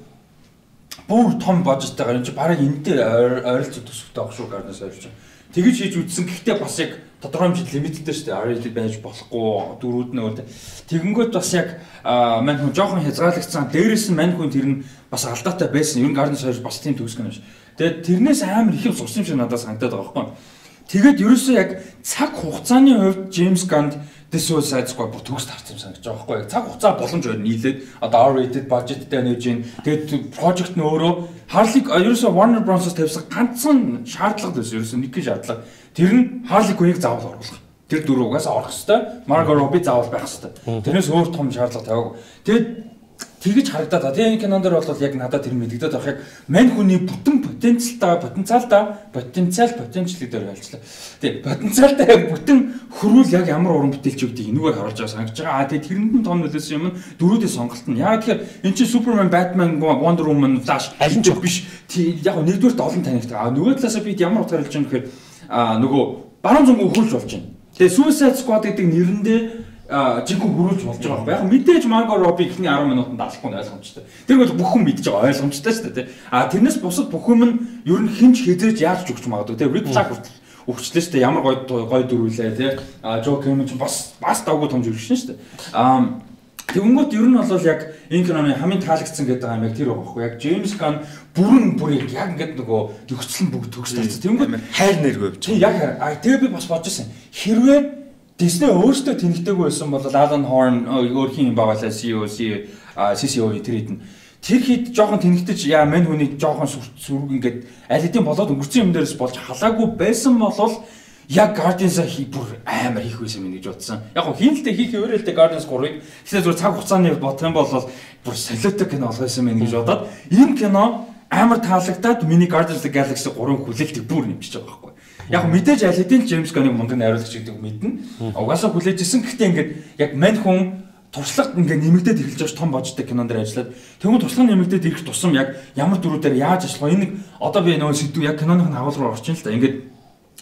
бүр том бажеттайгаар энэ чи бараг энэ дээр ойролцоо төсөвтэй авах шүү Guardians two чинь. Тэгэж хийж үзсэн. Гэхдээ бас яг тодорхой хэмжээнд лимиттэй шүү дээ. R-rated байж болохгүй дөрүүд нь өөр. Тэгэнгүүт бас яг мань хүн жоохон хязгаарлагдсан. Дээрээс нь мань хүн тэр нь бас алдаатай байсан. Ер нь Guardians two бас тийм төгсгөн юм шиг. Тэгээд тэрнээс амар их юм сурсан юм шиг надад санагдаад байгаа байхгүй. Тэгээд ерөөсөө яг цаг хугацааны хувьд James Gunn The Suicide Squad бүр төгс тарц юм санагдаж байгаа байхгүй. Цаг хугацаа боломж өөр нийлээд одоо R-rated budgetтэй нээж ийн. Тэгээд project нь өөрөө Harley ерөөсөө Warner Bros-оос тавьсан ганцхан шаардлага байсан. Ерөөсөө нэг гин шаардлага. Тэр нь Harley Quinn-ийг заавал оруулах. Тэр дөрвөөс орох хэвээр. Margot Robbie заавал байх хэвээр. Тэрнээс өөр том шаардлага тавиагүй. Тэгээд тэгэж харагдаад. Тэгээ энэ кинон дээр бол яг надад тэр мэдэгдээд байх яг мань хүний бүтэн потенциалтай потенциалтай потенциал потенциал дээр ялцлаа. Тэгээ потенциалтай яг бүтэн хөрвөл яг ямар уран бүтээлч өгдгийг энэгээр харуулж байгаа санагдаж байгаа. Аа тэгээ тэрэнд нь том нөлөөсөн юм нь дөрүүдийн сонголт нь. Яг тэгэхээр эн чинь Superman, Batman, Wonder Woman, Flash аль ч биш. Яг нэгдүгээрт олон танигддаг. Аа нөгөө талаасаа бид ямар утгаар хэлж байгаа юм гэхээр аа нөгөө баруун зүгөө хөрж болж байна. Тэгээ Suicide Squad гэдэг нэрэндээ а жинхэнэ хөрүүлж болж байгаа байхгүй. Яг мэдээж Margot Robbie ихний ten минутанд алахгүй ойлгомжтой. Тэр бол бүх хүн мэдж байгаа ойлгомжтой шүү дээ. А тэрнээс бусад бүх юм нь ер нь хинч хизээж яаж ч өгч магадгүй. Тэгээ Red Flag хүртэл өгчлээ шүү дээ. Ямар гоё гоё дөрвөлээ тий. А Joker юм чинь бас бас давгүй том жүргэж шүү дээ. А тэгэнгүүт ер нь бол яг энэ киноны хамгийн таалагдсан гэдэг юм яг тэр байгаа байхгүй. Яг James Gunn бүрэн бүр яг ингээд нөгөө төгсөлн бүгд төгс тарцсан. Тэгэнгүүт хайр нэргүй явж. Тий яг а тэгээ би бас бодож байсан. Хэрвээ Disney өөртөө тэнэгтэйгүй байсан бол Alan Horn өөр хин байгууллаа C E O C C O тэр хэдэн тэр хэд жоохон тэнэгтэж яа мань хүний жоохон сүрэг ингээд аль хэдийн болоод өнгөрцөн юм дээрс болж халаагүй байсан бол яг Guardians бүр амар хийх байсан юм гэж бодсон. Яг хоо хийлдэ хийх өөрөлдөө Guardians three-ыг тэгэхээр зүгээр цаг хугацааны бодох юм бол бүр солиотой кино болох байсан байх гэж бодоод энэ кино амар таалагдаад миний Guardians of the Galaxy three хүлээлтийг бүр нэмчихэж байгаа байхгүй. Яг мэдээж аль хэдийн James Gunn-ыг мундаг найруулагч гэдэг мэднэ. Угаасаа хүлээжсэн. Гэхдээ ингээд яг мань хүн туршлага ингээд нэмэгдээд эхэлж байгаа том бажтай кинон дээр ажиллаад тэгвэл туршлага нэмэгдээд ирэх тусам яг ямар дөрүүдээр яаж ажиллах вэ? Энэ нэг одоо би нөө сэдв яг киноных нь агуулгаар орчин л та. Ингээд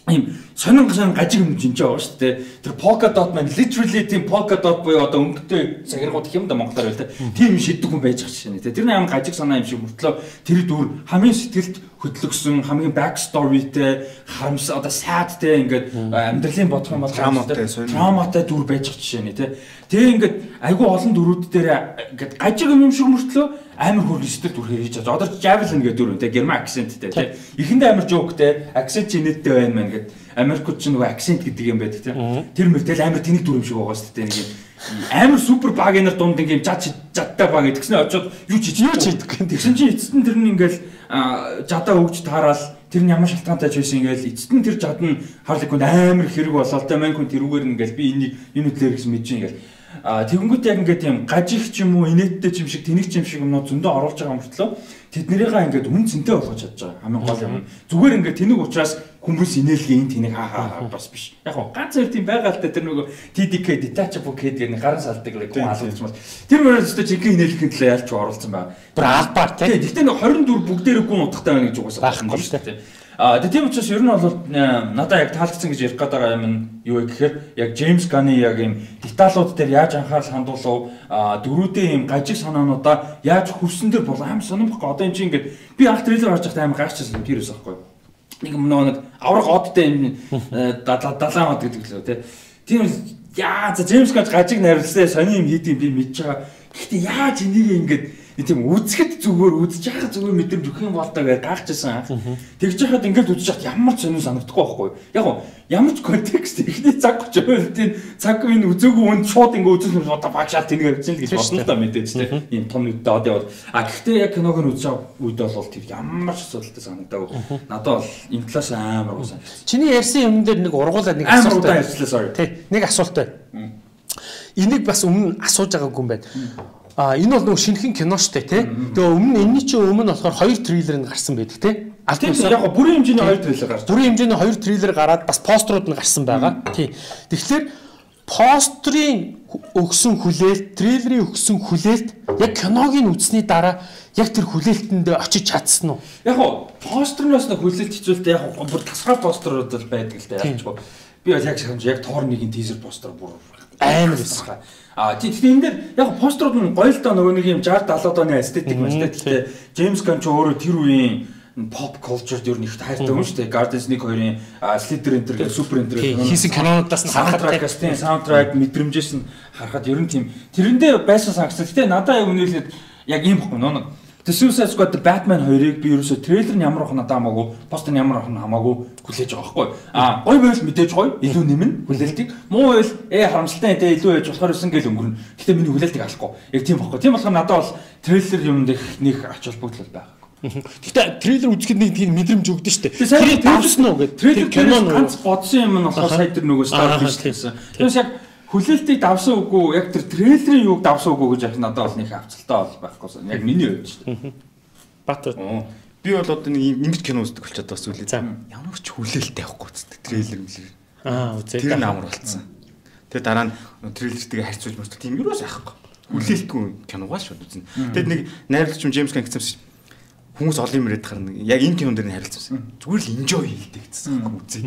ийм сонин сонин гажиг юм жинж байгаа шүү дээ. Тэр polka dot маань literally тийм polka dot буюу одоо өнгөтэй цагиргууд гэх юм да монголоор байл те. Тийм шиддэг хүн байж байгаа шээ. Тэр нэг амар гажиг санаа юм шиг мөртлөө тэр дүр хамгийн сэтгэлд хөдлөгсөн хамгийн back storyтэй харамс одоо sadтэй ингээд амьдралын бодох юм бол драматай дүр байж байгаа жишээ нэ те. Тэгээ ингээд айгүй олон дүрүүд дээр ингээд гажиг юм шиг мөртлөө амар хөргөн сэтгэл дүр хийж байгаа. Одоо Javelin гэдэг дүр те герман акценттэй те. Эхэндээ амар жооктэй акцент чинэттэй байна мэн гэдэг. Америкууд ч нөгөө акцент гэдэг юм байдаг те. Тэр мөртэл амар тэнэг дүр юм шиг байгаа шүү дээ. Нэг юм амар супер багийнар дунд ингээм жад жадтай баг гэдгснээ очоод юу ч юу ч хийдэг. Тэгсэн чинь эцэст нь тэр нь ингээл жадаа өгж таараал тэр нь ямар шалтгаантай ч байсан ингээл эцэст нь тэр жад нь харликунд амар хэрэг болоо те мань хүн тэрүүгээр ингээл би энийг энэ үтлэр гэсэн мэдэж ингээл а тэгэнгүүт яг ингээд тийм гажиг ч юм уу инээдтэй ч юм шиг тэнэг ч юм шиг юмнууд зөндөө оруулж байгаа мөртлөө тэднэрийгээ ингээд үн цэнтэй болгож чадж байгаа хамгийн гол юм. Зүгээр ингээд тэнэг учраас хүмүүс инээлгээ энэ тэнэг хаа хаа бас биш. Яг гоо ганц хоёр тийм байгаа л та тэр нөгөө T D K detachable гэдэг нэг гарын салдаг л хүн алгаж мал. Тэр мөрөөс өстө жинхэнэ инээлгэхэд л ялч оролцсон байгаа. Бүр албаар тийм. Гэхдээ нэг двадцать дөрв бүгдээрээ гүн утгатай байна гэж угаасаа байхгүй шүү дээ. А тийм учраас ер нь бол надад яг таалагдсан гэж ярих гэдэг юм юу вэ гэхээр яг James Gunn яг юм деталууд дээр яаж анхаарал хандуулав дөрүүдээ юм гажиг санаануудаа яаж хөрсөн дэр бол аим сонирхох. Одоо энэ чинь ингээд би анх трейлер харж байхдаа аим гайхчихсан тэр үс аахгүй. Нэг нөгөө нэг авраг одтой юм далаан од гэдэг лөө тий. Тийм яа за James Gunn гажиг найруулсан сони юм хийдгийг би мэдж байгаа. Гэхдээ яаж энийг ингээд тийм үзэхэд зүгээр үзэж яхаа зүгээр мэдрэмж өгөх юм бол таа гэж гайхажсэн. Тэгж яхад ингээд үзэж яхад ямар ч сонир санагдахгүй байхгүй. Яг нь ямар ч контекст ихний цаг гэж байвал тийм цаг энэ үзээгүй үнд шууд ингээд үзэх юм одоо багшаал тэнийг авчихсан л гэж бодлоо та мэдээж тийм ийм том үдээд яваад. А гэхдээ яг киног нь үзэж байгаа үед бол тэр ямар ч асуудалтай санагдаагүй. Надад бол энэ талаас амар гоо санагдсан. Чиний ярьсан юм дээр нэг ургуулад нэг асуулт байна. Тий. Нэг асуулт байна. Энийг бас өмнө асууж байгаагүй юм байна. А энэ бол нөгөө шинэхэн кино штэ тий. Тэгээ өмнө энэний чинь өмнө болохоор хоёр трейлер нь гарсан байдаг тий. А тийм яг бүрийн хэмжээний хоёр трейлер гарсан. Бүрийн хэмжээний хоёр трейлер гараад бас постерууд нь гарсан байгаа. Тий. Тэгэхээр постерын өгсөн хүлээлт, трейлерийн өгсөн хүлээлт яг киног нь үзсний дараа яг тэр хүлээлтэнд очиж чадсан уу? Яг гоо постерноос нэг хүлээлт хичээлтэй яг бүр тасгай постерууд бол байдаг л да яачгүй. Би бол яг шахамж яг тоор нэгэн тизер постэр бүр амар байсан. А тэгэхээр энэ дээр яг постерууд нь гоё л доо нөгөө нэг юм шестьдесят седьмидээ оны эстетик эстетиктэй James Gunn ч өөрөө тэр үеийн pop culture дээр нэг хайртай хүн шүү дээ. Guardians one two-ын Slither Enter гэх супер энтер хийсэн кинонуудаас нь харахад тийм саундтрак мэдрэмжээс нь харахад ер нь тийм тэрэндээ байсан санагцсан. Гэтэ надад яг үнэхээр яг ийм бохгүй нөө. The Suicide Squad Batman two-ыг би ерөөсөө трейлер нь ямар ах надад хамаагүй, постэр нь ямар ах хамаагүй хүлээж байгаа байхгүй. А гоё байвал мэдээж гоё, илүү нэмнэ хүлээлтийг. Муу байвал ээ харамсалтай энэ илүү яж болохоор өсөн гэл өнгөрнө. Гэтэ миний хүлээлтийг алахгүй. Яг тийм байхгүй. Тийм болохоор надад бол трейлер юмд их нэг ач холбогдол байгаагүй. Гэтэ трейлер үзэхэд нэг тийм мэдрэмж өгдөн шүү дээ. Сайн тавьсан уу гэдэг. Трейлер кино ганц бодсон юм нь болохоор сая тэр нөгөө Star Wars гэсэн. Тэрс яг хүлээлтийг давсан үгүй яг тэр трейлерийн юуг давсан үгүй гэж яг надад бол нэг авцалтай бол байхгүй. Яг миний хувьд шүү дээ. Бат. Би бол одоо нэг ингэж кино үздэг болчиход бас үлээ. Ямар ч хүлээлттэй авахгүй үздэг трейлер мэлэр. Аа үзээ. Тэр амар болцсон. Тэгээ дараа нь трейлертэйгээ харьцуулж мөртөө тийм юуроос авахгүй. Хүлээлтгүй киногоо шууд үзнэ. Тэгэд нэг найруулагч James Gunn гэсэн хүмүүс олон юм яриад харна. Яг энэ кинон дээр нь харилцсан. Зүгээр л enjoy хийлдэг гэсэн үг үзээ.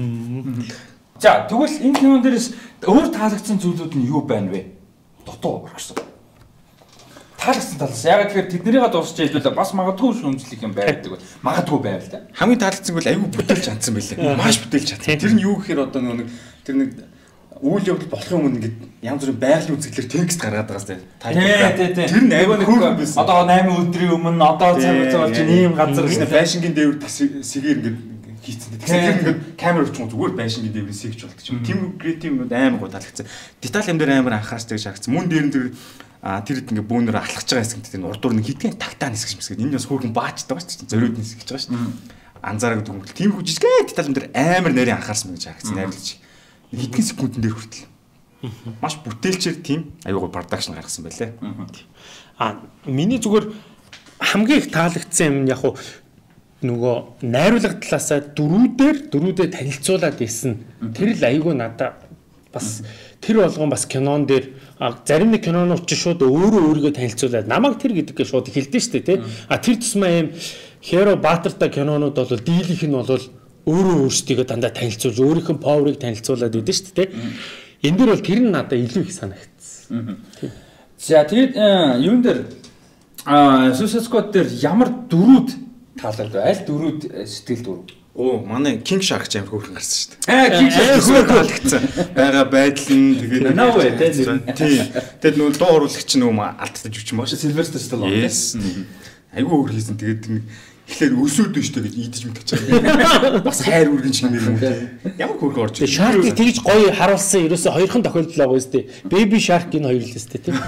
За тэгвэл энэ кинон дээрээс өөр таалагдсан зүйлүүд нь юу байна вэ? Дутуу орсон. Таалагдсан талаас. Яг тэгэхээр тэднэрийгээ дуусч хэлвэл бас магадгүй шүмжлэх юм байдаг. Магадгүй байв л да. Хамгийн таалагдсан бол аюу бүтээлж чадсан байлээ. Маш бүтээлж чадсан. Тэр нь юу гэхээр одоо нэг тэр нэг үйл явдал болохын өмнө ингээд янз бүрийн байгалийн үзэгдлэр текст гаргаад байгаас тээ. Тэр нь аюу нэг одоо найман өдрийн өмнө одоо цаг цаг болж ийм газар гэсэн байшингийн дээвэр сэгээр ингээд хийцэн. Тэгэхээр ингээд камер өчгөн зүгээр байшингийн дээврийн сэгч болдог юм. Тим креатив юм амар гоо таалагдсан. Деталь юм дээр амар анхаарч байгаа шаагцсан. Мөн дээр нь тэр а тэр хэд ингээд бөөнөр алхаж байгаа хэсэг гэдэг нь урдуур нь хитгэн тагтаа нисгэж мэсгээд энэ бас хөөрхөн баачдаг ба ч зориуд нисгэж байгаа шүү дээ. Анзаараг дүнхэл. Тийм хүжижгээ деталь юм дээр амар нарийн анхаарсан гэж харагдсан найруулагч. Хэдхэн секундын дээр хүртэл. Маш бүтээлчээр тийм аюугай продакшн гаргасан байлээ. А миний зүгээр хамгийн их таалагдсан юм яг хуу нөгөө найруулга талаасаа дөрүүдээр дөрүүдээ танилцуулаад исэн. Тэр л аюугай надаа бас тэр болгон бас кинон дээр зарим нэг кинонууд ч шууд өөрөө өөрийгөө танилцуулаад намайг тэр гэдэггээ шууд хэлдэж штэ тий. А тэр тусмаа юм Hero Butterтай кинонууд бол дийлийнх нь бол өөрөө өөрсдийгөө дандаа танилцуулж өөрийнх нь power-ыг танилцуулаад өгдөн шүү дээ. Энэ дөр бол тэр нь надад илүү их санагдсан. За тэгээд юун дээр а Suicide Squad дээр ямар дөрүүд таалагдав? Аль дөрүүд сэтгэл дөрөв? Оо манай King Shark ч амар хөөрхөн гарсан шүү дээ. Аа King Shark хөөрхөн таалагдсан. Бага байдал нь тэгээд Навэ тийм. Тэгээд нүүн дуу оруулагч нь юм алдтаж өгч юм ба. Sylvester Stallone. Айгүй өөр хийсэн. Тэгээд эхлээд өсөөд нь штэ гэж идэж мэдчихэж. Бас хайр үргэн шиг юм. Ямар хөөрхөн орж ирсэн. Shark-ийг тэгж гоё харуулсан ерөөсөө хоёрхан тохиолдол байгаа үстэй. Baby Shark энэ хоёр л үстэй тийм.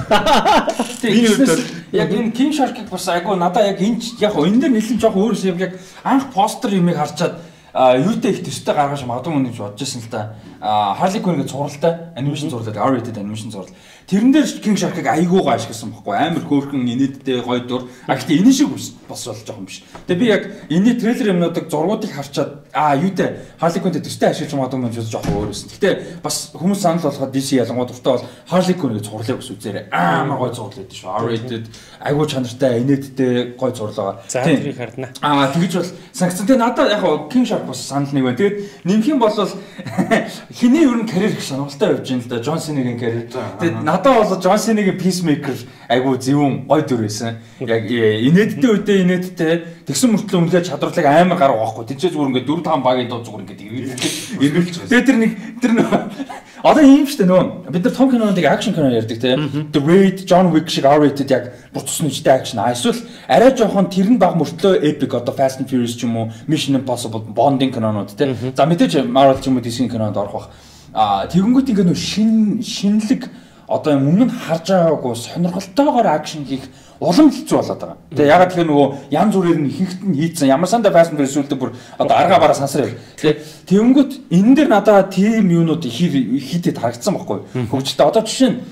Тэгээд яг энэ King Shark-ыг бас айгүй надаа яг энэ яг энэ дээр нэлээд жоох өөр юм яг анх постэр юмыг харчаад юутай их төстэй гаргаж магадгүй юм гэж бодож байсан л да. Harley Quinn-ийн зуралтай анимашн зурлаад R-rated анимашн зурал. Тэрэн дээр King Shark-ыг айгуугаа ашигласан байхгүй амар хөөрхөн инээдтэй гоё дур. А гэхдээ энэ шиг бас болж байгаа юм биш. Тэгээ би яг энэ трейлер юмнуудыг зургуудыг харчаад аа юутай Harley Quinn-тэй төстэй ашиглаж магадгүй юм гэж жоох өөрөөсөн. Гэхдээ бас хүмүүс санал болгоод ди си ялангуяа дуртай бол Harley Quinn-ийг зурлаа гэсэн үзээрэй. Амар гоё зурлал байдаг шүү. R-rated айгуу чанартай инээдтэй гоё зурлаа. За тэрийг хардна. Аа тэгэж бол санагцсан. Тэгээ надад яг King Shark бас санал нэг байна. Тэгээд нэмэх юм бол хиний ер нь карьер их сонирхолтой явж байна л да. John Cena-гийн карьер. Тэгээд надад бол John Cena-гийн Peacemaker айгуу зөвүүн гоё дүр байсан. Яг инээдтэй үедээ инээдтэй тэгсэн мөртлөө үнэхээр чадварлаг амар гарах байхгүй. Тинчээс бүр ингээд дөрв таван багийн дуу зүгээр ингээд эргэлж. Тэгээд тэр нэг тэр одоо ийм штэ нөө бид нар том кинонуудыг акшн кино ярьдаг те. The Raid, John Wick шиг R-rated яг буцс нүжтэй акшн. Эсвэл арай жоохон тэр нь баг мөртлөө epic одоо Fast and Furious ч юм уу, Mission Impossible, Bond-ing кинонууд те. За мэдээж Marvel ч юм уу ди си кинонд орох бах. А тэгэнгүүт ингээд нөө шин шинэлэг одоо өмнө нь харж байгаагүй сонирхолтойгоор акшн хийх улам хэцүү болоод байгаа. Тэгээ ягаад тэгэхээр нөгөө янз бүрээр нь ихэнх нь хийцэн ямар санда Fast and Furious үлдээ бүр одоо арга бараа сансар. Тэгээ тэгэнгүүт энэ дээр надаа тийм юунууд хийдэд харагдсан байхгүй. Хөгжөлтэй одоо жишээ нь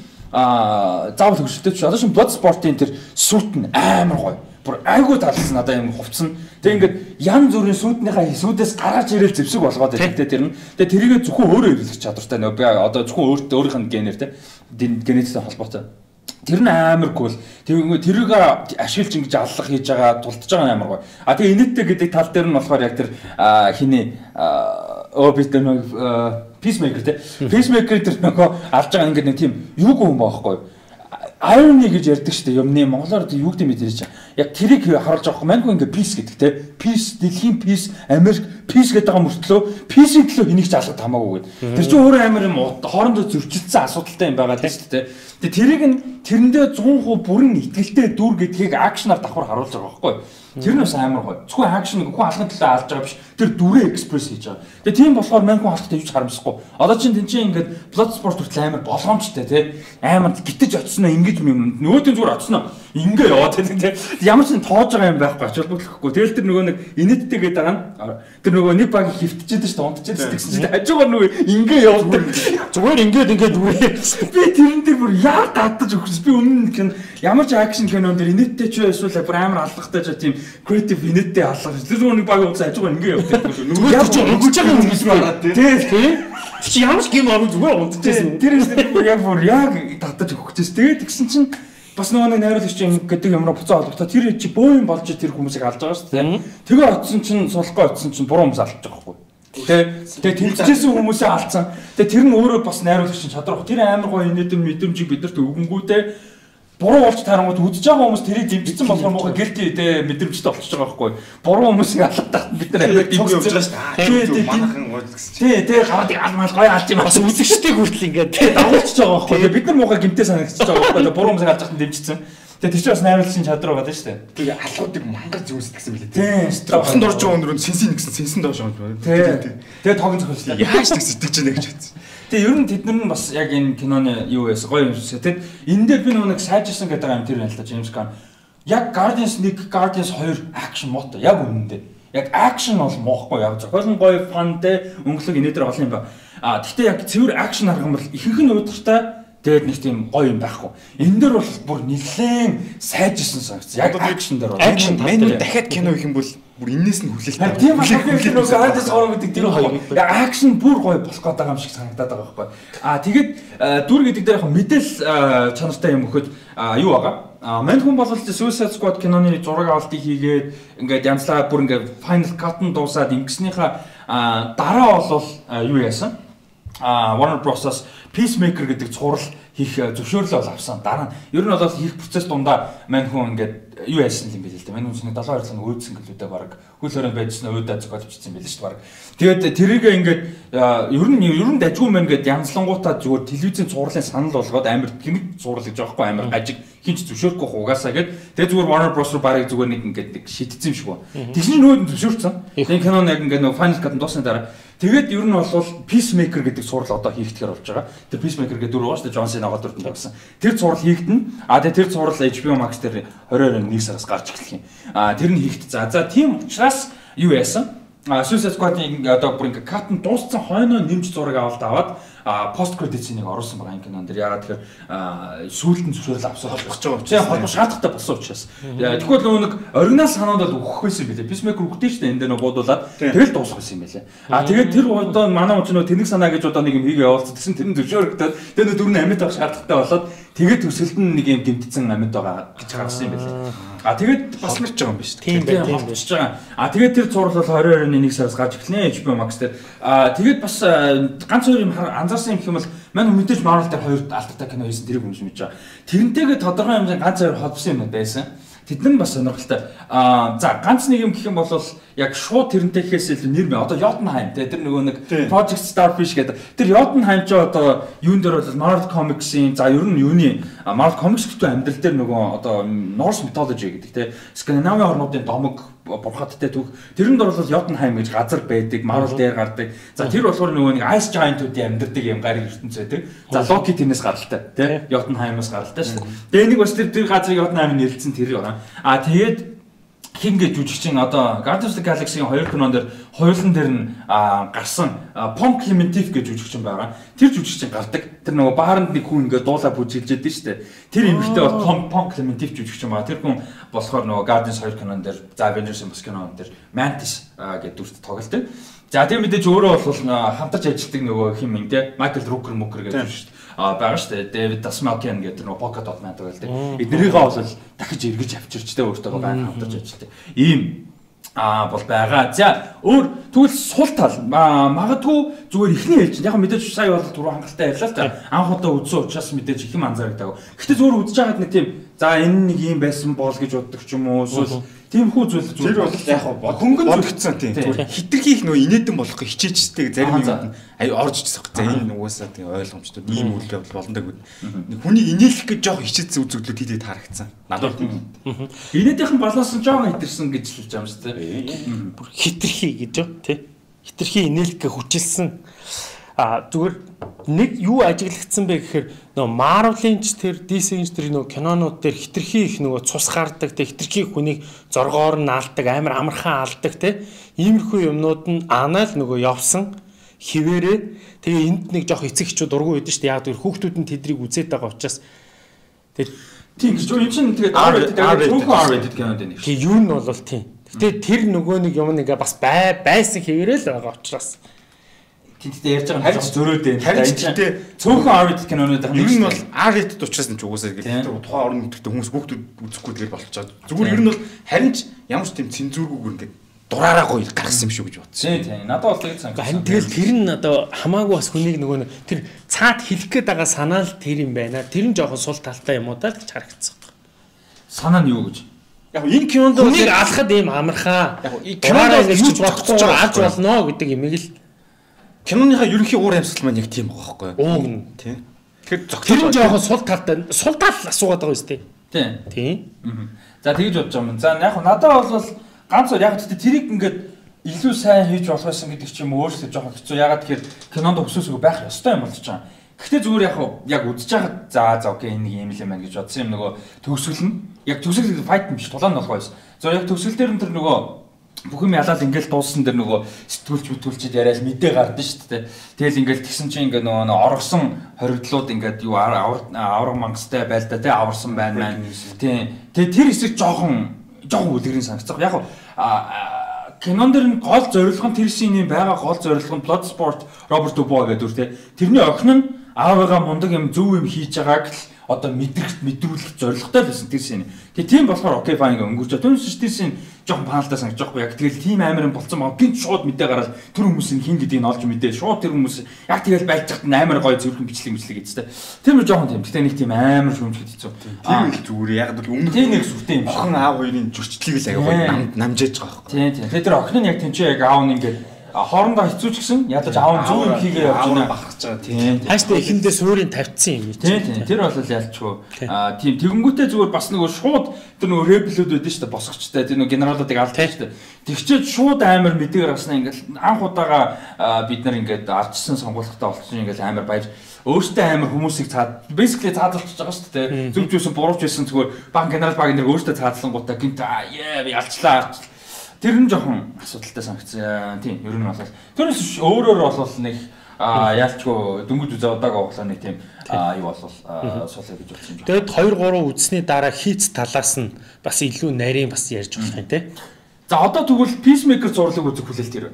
аа заавал хөгжөлтэй ч одоо шин Bloodsport-ийн тэр сүт нь амар гоё. Бүр айгуу талсан надаа юм хувцсан. Тэгээ ингээд янз бүрийн сүтнийхаа сүдээс гаргаж ирээл зэвсэг болгоод байдаг те тэр нь. Тэгээ тэрийгэ зөвхөн өөрөө хэрэглэх чадвартай нөө би одоо зөвхөн өөртөө өөрийнх нь генер те генетиктэй холбоотой. Тэр нь амар кул. Тэгээ тэрийг ашиглаж ингэж аллах хийж байгаа тулдж байгаа амар гоё. А тэгээ инээдтэй гэдэг тал дээр нь болохоор яг тэр хиний оо би тэр нэг Peacemaker те. Peacemaker тэр нөгөө алж байгаа ингээд нэг тийм юугүй юм баахгүй. Irony гэж ярьдаг шүү дээ. Юмны монголоор юу гэдэг юм бэ тэр чинь. Яг тэрийг харуулж байгаа юм. Манайгүй ингээ peace гэдэг те. Peace, дэлхийн peace, Америк peace гэдэг байгаа мөртлөө peace-ийн төлөө хэнийг ч алгад хамаагүй гэдэг. Тэр чинь өөрөө амар юм хоорондоо зөрчилдсөн асуудалтай юм байгаа тийм шүү дээ. Тэгээ тэрийг нь тэрэндээ цаан хувь бүрэн итгэлтэй дүр гэдгийг акшнаар давхар харуулж байгаа байхгүй юу? Тэр нь бас амар гоё. Зөвхөн акшн хүн алхахын төлөө алж байгаа биш. Тэр дүрээ экспресс хийж байгаа. Тэгээ тийм болохоор мань хүн алхахтай юу ч харамсахгүй. Одоо чинь тэнцээ ингээд Bloodsport хүртэл амар болгоомжтой тий. Амар гитэж очсноо ингэж юм. Нөгөөдөө зүгээр очсноо ингээ яваад тий. Ямар ч тоож байгаа юм байхгүй ач холбогдохгүй. Тэгэл тэр нөгөө нэг инээдтэй гэдэг байгаа нь тэр нөгөө нэг баг хөвтчихэд шүү дээ. Унтчихсан гэсэн чинь хажуугаар нөгөө ингээ явдаг. Зүгээр ингээд ингээд дүрээ. Би тэрэн дээр бүр яа гадаж өгсөн. Би өмнө нь ямар ч акшн кинон дээр инээдтэй ч эсвэл бүр амар алхахтай ч тийм creative инээдтэй алхах. Тэр нөгөө нэг баг ууцаа хажуугаар ингээ явдаг. Зүгээр яг өгч байгаа юм биш байна. Тий, тий. Чи ямар ч гим орон зүгээр унтчихсан. Тэр нь яг бүр яг татаж өгчээс. Тэгээд тэгсэн чинь бас нөгөө нэг найруулагч юм гэдэг юмроо буцаа олгохтой тэр чи бөөм болж тэр хүмүүсийг алж байгаа шүү дээ. Тэгээ оцсон чинь сулахгүй оцсон чинь буруу хүмүүс алж байгаа байхгүй. Тэгээ тэгээ тэмцээсэн хүмүүсээ алдсан. Тэгээ тэр нь өөрөө бас найруулагч чадвар. Тэр амар гоё инээдэм мэдрэмжийг бидэрт өгөнгүүтэй буруу болж тарангууд үдж байгаа хүмүүс тэрийг дэмжсэн болохоор муухай гэлти дээ мэдрэмжтэй болчихж байгаа байхгүй. Буруу хүмүүсийг алгадах бид нар амар дэмжиж байгаа шүү дээ. Манайхан гоё гэсэн. Тий, тий гараад алмал гоё алж юм бас үзэгчтэй хүртэл ингээд тий дагуулчихж байгаа байхгүй. Бид нар муухай гэмтээ санагдчихж байгаа байхгүй. Буруу хүмүүсийг алж хахад дэмжсэн. Тэгээ тийч бас найруулагчийн чадвар байгаа шүү дээ. Тэгээ алгуудыг мангар зүгсдгсэн билээ. Тий. Усан дорж байгаа өндөр нь сэнсэн гэсэн сэнсэн доош байгаа. Тий. Тэгээ тогон зохиолчлаа. Яаж тэгс итгэж байна гэж бодсон. Тэгээ ер нь тэд нар нь бас яг энэ киноны юу байсан гоё юм шиг. Тэгэд энэ дээр би нэг сайжирсан гэдэг юм тэр байна л да James Gunn. Яг Guardians нэг Guardians хоёр акшн мото яг үнэндээ. Яг акшн бол моохгүй яг зохиол нь гоё фантэй өнгөлөг инээдэр олон юм ба. А гэхдээ яг цэвэр акшн харах юм бол ихэнх нь уйдгартай тэгээд нэг тийм гоё юм байхгүй. Энэ дээр бол бүр нэлээд сайжирсан санагц. Яг акшн дээр бол. Акшн мань дахиад кино их юм бол бүр энээс нь хүлээлт. Тийм болохоор нөгөө Guardians ороо гэдэг тийм гоё. Акшн бүр гоё болох гээд байгаа юм шиг санагдаад байгаа байхгүй. Аа тэгээд дүр гэдэг дээр яг мэдээлэл чанартай юм өгөхөд юу байгаа? А мань хүн бол Suicide Squad киноны зураг авалтыг хийгээд ингээд янзлаа бүр ингээд final cut нь дуусаад ингэснийхаа дараа бол юу яасан? А Warner Bros-аас Peacemaker гэдэг цуврал хийх зөвшөөрлөө бол авсан. Дараа нь ер нь бол хийх процесс дундаа мань хүн ингээд юу яасан юм бэ л дээ. Мань хүн нэг долоо хоёрлын өөдсөн гэлүүдээ баг хөл хорон байжсан өөдөө зохиолчсон байл шүү дээ баг. Тэгээд тэрийг ингээд ер нь ер нь дажгүй мэн ингээд янзлангуудаа зүгээр телевизийн цувралын санал болгоод амар гинэг цуврал гэж байгаа хгүй амар гажиг хинч зөвшөөрөхгүй хугаасаа гэд тэгээд зүгээр Warner Bros барыг зүгээр нэг ингээд нэг шидсэн юм шиг ба. Тэгсний нөөд нь зөвшөөрсөн. Энэ кинон яг ингээд нэг final cut дуусны дараа тэгээд ер нь бол Peacemaker гэдэг цуврал одоо хийгдэхэр болж байгаа. Тэр Peacemaker гэдэг дүр байгаа шүү дээ John Cena-га дүртэн байгсан. Тэр цуврал хийгдэн. А тэгээд тэр цуврал H B O Max дээр тwenty-two нэг сараас гарч эхлэх юм. А тэр нь хийгд. За за тийм учраас юу яасан? А Suicide Squad-ийн одоо бүр ингээ кат нь дууссан хойноо нэмж зураг авалт аваад пост credit scene-ийг оруулсан байгаа энэ кинон дээр. Яагаад тэгэхээр сүүлд нь зөвшөөрөл авсан болох гэж байгаа. Тийм холбоо шаардлагатай болсон учраас. Тэгвэл нөгөө нэг оригинал санаанд бол өгөх байсан юм билээ. Peacemaker өгдөө шүү дээ. Энд дээр нөгөө буудуулаад тэгэл дуусах байсан юм билээ. А тэгээд тэр одоо манай хүн нөгөө тэнэг санаа гэж одоо нэг юм хийгээ явуулсан. Тэгсэн тэр нь зөвшөөрөгдөд тэр нөгөө дөрөв амьд авах шаардлагатай болоод тэгээд төсөлд нь нэг юм гэмтсэн амьд байгаа гэж гаргасан юм билээ. А тэгээд бас мэрч байгаа юм биш үү? Тийм байх тийм болж байгаа. А тэгээд тэр цуврал бол twenty-two нэг сараас гарч эхлэнэ H B O Max дээр. А тэгээд бас ганц хоёр юм анзаарсан юм хэвэл мань мэдээж Marvel дээр хоёр алдартай кино хийсэн тэрийг хүмүүс мэдж байгаа. Тэрнтэйгээ тодорхой юм ганц хоёр холбосон юм байсан. Тэд нар бас сонирхолтой. Аа за ганц нэг юм гэх юм бол яг шууд тэрнтэй гэхээс илүү нэр мэ одоо Jotunheim те тэр нөгөө нэг Project Starfish гэдэг тэр Jotunheim ч одоо юун дээр бол Marvel Comics-ийн за ер нь юуны Marvel Comics гэдэг амьдрал дээр нөгөө одоо Norse mythology гэдэг те Скандинавын орнуудын домог бурхадтай түүх тэрэнд бол Jotunheim гэж газар байдаг Marvel дээр гардаг. За тэр болохоор нөгөө нэг Ice Giant-уудын амьдардаг юм гариг ертөнц байдаг. За Loki тэрнээс гаралтай те Jotunheim-аас гаралтай шүү дээ. Тэгээ нэг бас тэр тэр газрыг Jotunheim нэрэлсэн тэр байна. А тэгээд хин гэж жүжигчин одоо Guardians of the Galaxy-ийн хоёр кинон дээр хоёулын дээр нь гарсан Pom Klementif гэж жүжигчин байгаа. Тэр жүжигчин гардаг. Тэр нөгөө бааранд нэг хүн ингээд дуулаа бүжиглж яд нь шүү дээ. Тэр эмэгтэй бол Pom Pom Klementif жүжигчин байгаа. Тэр хүн болохоор нөгөө Guardians хоёр кинон дээр за Avengers-ийн бас кинон дээр Mantis гэдэг дүрт тоглолтой. За тийм мэдээж өөрөө бол хамтарч ажилладаг нөгөө хин юм те Michael Rooker Mooker гэдэг шүү дээ. А байгаа шүү дээ. David Dasmalkian гэдэг нөгөө Polka Dot Man байдаг. Эднэрийгээ бол дахиж эргэж авчирч те өөртөө байнга хамтарч ажилладаг. Ийм а бол байгаа. За өөр тэгвэл сул тал магадгүй зүгээр ихний хэлж яг мэдээж сая бол түрүү хангалттай ярьлаа л та анх удаа үзсэн учраас мэдээж их юм анзаардаг. Гэхдээ зүгээр үзэж байгаад нэг тийм за энэ нэг юм байсан бол гэж боддог ч юм уу эсвэл тийм хүү зүйл зүгээр бол яг хөнгөн бодогдсон тийм зүгээр хитрхи их нөө инээдэн болох хичээжтэй зарим юм аюу орж ичсэн. За энэ нугасаа тийм ойлгомжтой ийм үйл явдал болно даа гэдэг. Хүний инээлэх гэж жоох хичээсэн үзэгдлүүд хийдэд харагдсан. Надад инээдийнхэн баланс нь жоох хитэрсэн гэж хэлж байгаа юм шүү дээ. Бүр хитрхи гэж тий. Хитрхи инээлэх хүчилсэн. А зүгээр нэг юу ажиглагдсан бэ гэхээр нөгөө Marvel-ийн ч тэр D C-ийн ч тэр нөгөө кинонууд дээр хитрхи их нөгөө цус гардаг те хитрхи хүнийг зоргоор нь алдаг амар амархан алдаг те иймэрхүү юмнууд нь анаал нөгөө явсан хിവэрээ тэгээ энд нэг жоох эцэг эхчүүд дургу байдэн шүү дээ яг тэр хүүхдүүд нь тэдрийг үзээд байгаа учраас тэр тийм гэж юу юм чинь тэгээд R-rated түүхэн R-rated кинод байна. Тэгээ юу нь бол тийм. Гэтэ тэр нөгөө нэг юм ингээ бас бай байсан хിവэрээ л байгаа учраас тэнцтэй ярьж байгаа харин зөрөөд байна. Харин тэнцтэй цөөхөн R-rated кинонууд байгаа. Ер нь бол R-rated учраас нь ч угаасаа гэдэг. Тухайн орон нутагт хүмүүс хүүхдүүд үзэхгүй тэгэл болчиход. Зүгээр ер нь бол харин ч ямар ч тийм цензургүйгээр ингээд дураараа гоё гаргасан юм шүү гэж бодсон. Тийм тийм. Надад бол тэгээд санагдсан. Харин тэгэл тэр нь одоо хамаагүй бас хүнийг нөгөө тэр цаад хэлэх гээд байгаа санаа л тэр юм байна. Тэр нь жоохон сул талтай юм уу даа гэж харагдсан. Санаа нь юу гэж? Яг энэ кинонд хүнийг алхахад ийм амархаа. Яг кинонд ингэж бодохгүй алж болно гэдэг юмыг л киноныхаа ерөнхий уур амьсгал маань яг тийм байгаа байхгүй юу? Ууг нь тийм. Тэгэхээр зөгтөл жоохон сул талтай сул тал асуугаад байгаа юм шүү дээ. Тийм. Тийм. За тэгж бодож байгаа юм. За яг надад бол ганц яг ч тэрийг ингээд илүү сайн хийж болох байсан гэдэг чинь өөрөөсөө жоохон хэцүү. Ягаад тэгэхээр кинонд өсөөсөө байх ёстой юм болж байгаа. Гэхдээ зүгээр яг яг үзэж байхад за за окей энэ нэг юм л юм байна гэж бодсон юм нөгөө төгсгөл нь яг төгсгөл файт юм биш тулаан болох байсан. За яг төгсгөл дээр нь тэр нөгөө бүх юм ялаад ингээл дууссан дээр нөгөө сэтгүүлч мэтгүүлчид яриад мэдээ гардаг шүү дээ. Тэгэл ингээл тэгсэн чинь ингээ нөгөө оргосон хоригдлууд ингээд юу авраг мангастай байлдаа те аварсан байна маань. Тийм. Тэгээ тэр хэсэг жоохон жоохон үлгэрийн санагцсан. Яг кинон дэр нь гол зорилго нь тэр шинийн байгаа гол зорилго нь Bloodsport Robert Dubois гэдэг үр тэ. Тэрний охин нь аавыгаа мундаг юм зөв юм хийж байгааг л одоо мэдрэх мэдрүүлэх зорилготой байсан тэр шин. Тэгээ тийм болохоор окей файн гэ өнгөрч. Түүнээс тэр шин жоохон паналдаа санагдаж байхгүй яг тэгэл тийм амарын болцсон маа гинт шууд мэдээ гараад тэр хүмүүсийн хин гэдгийг нь олж мэдээ шууд тэр хүмүүс яг тэгэл байлж хат амар гоё зөвхөн бичлэг бичлэг гэдтэй. Тийм л жоохон тийм. Гэтэ нэг тийм амар шүүмжлэхэд хэцүү. Тийм л зүгээр яг л өмнөх тийм нэг сүртэй юм. Охин аав хоёрын зөрчлийг л аяга гоё намжээж байгаа байхгүй. Тийм тийм. Тэгээ тэр охин нь яг тийм чи яг аав нь ингээд хоорондоо хэцүү ч гэсэн ядаж аав зөв юм хийгээ явж байна бахарч байгаа тийм. Хааштай эхэндээ суурийг тавьчихсан юм тийм тийм. Тэр бол ялчгүй. Аа тийм тэгэнгүүтээ зүгээр бас нөгөө шууд тэр нөгөө рэблүүд байдэн шүү дээ босгочтой тэр нөгөө генералуудыг алдсан шүү дээ. Тэгчээд шууд амар мэдээ гаргасна ингээл анх удаага бид нар ингээд ардчсан сонгуулалтаа олцсон ингээл амар баяр өөртөө амар хүмүүсийг цаад basically цаадалчихж байгаа шүү дээ. Зөвж байсан бурууч байсан зүгээр баг генерал баг нэр өөртөө цаадлангуудаа гинт аа яа би алчлаа. Тэр нь жоохон асуудалтай санагдсан. Тийм, ер нь бол. Тэрнээс өөрөөр бол нэг яалчгүй дөнгөж үзээ удаагаа углаа нэг тийм юу бол суулаа гэж бодсон юм. Тэгэд хоёр гурав үзсний дараа хийц талаас нь бас илүү нарийн бас ярьж болох юм те. За одоо тэгвэл Peacemaker зурлаг үзэх хүлээлт ирв.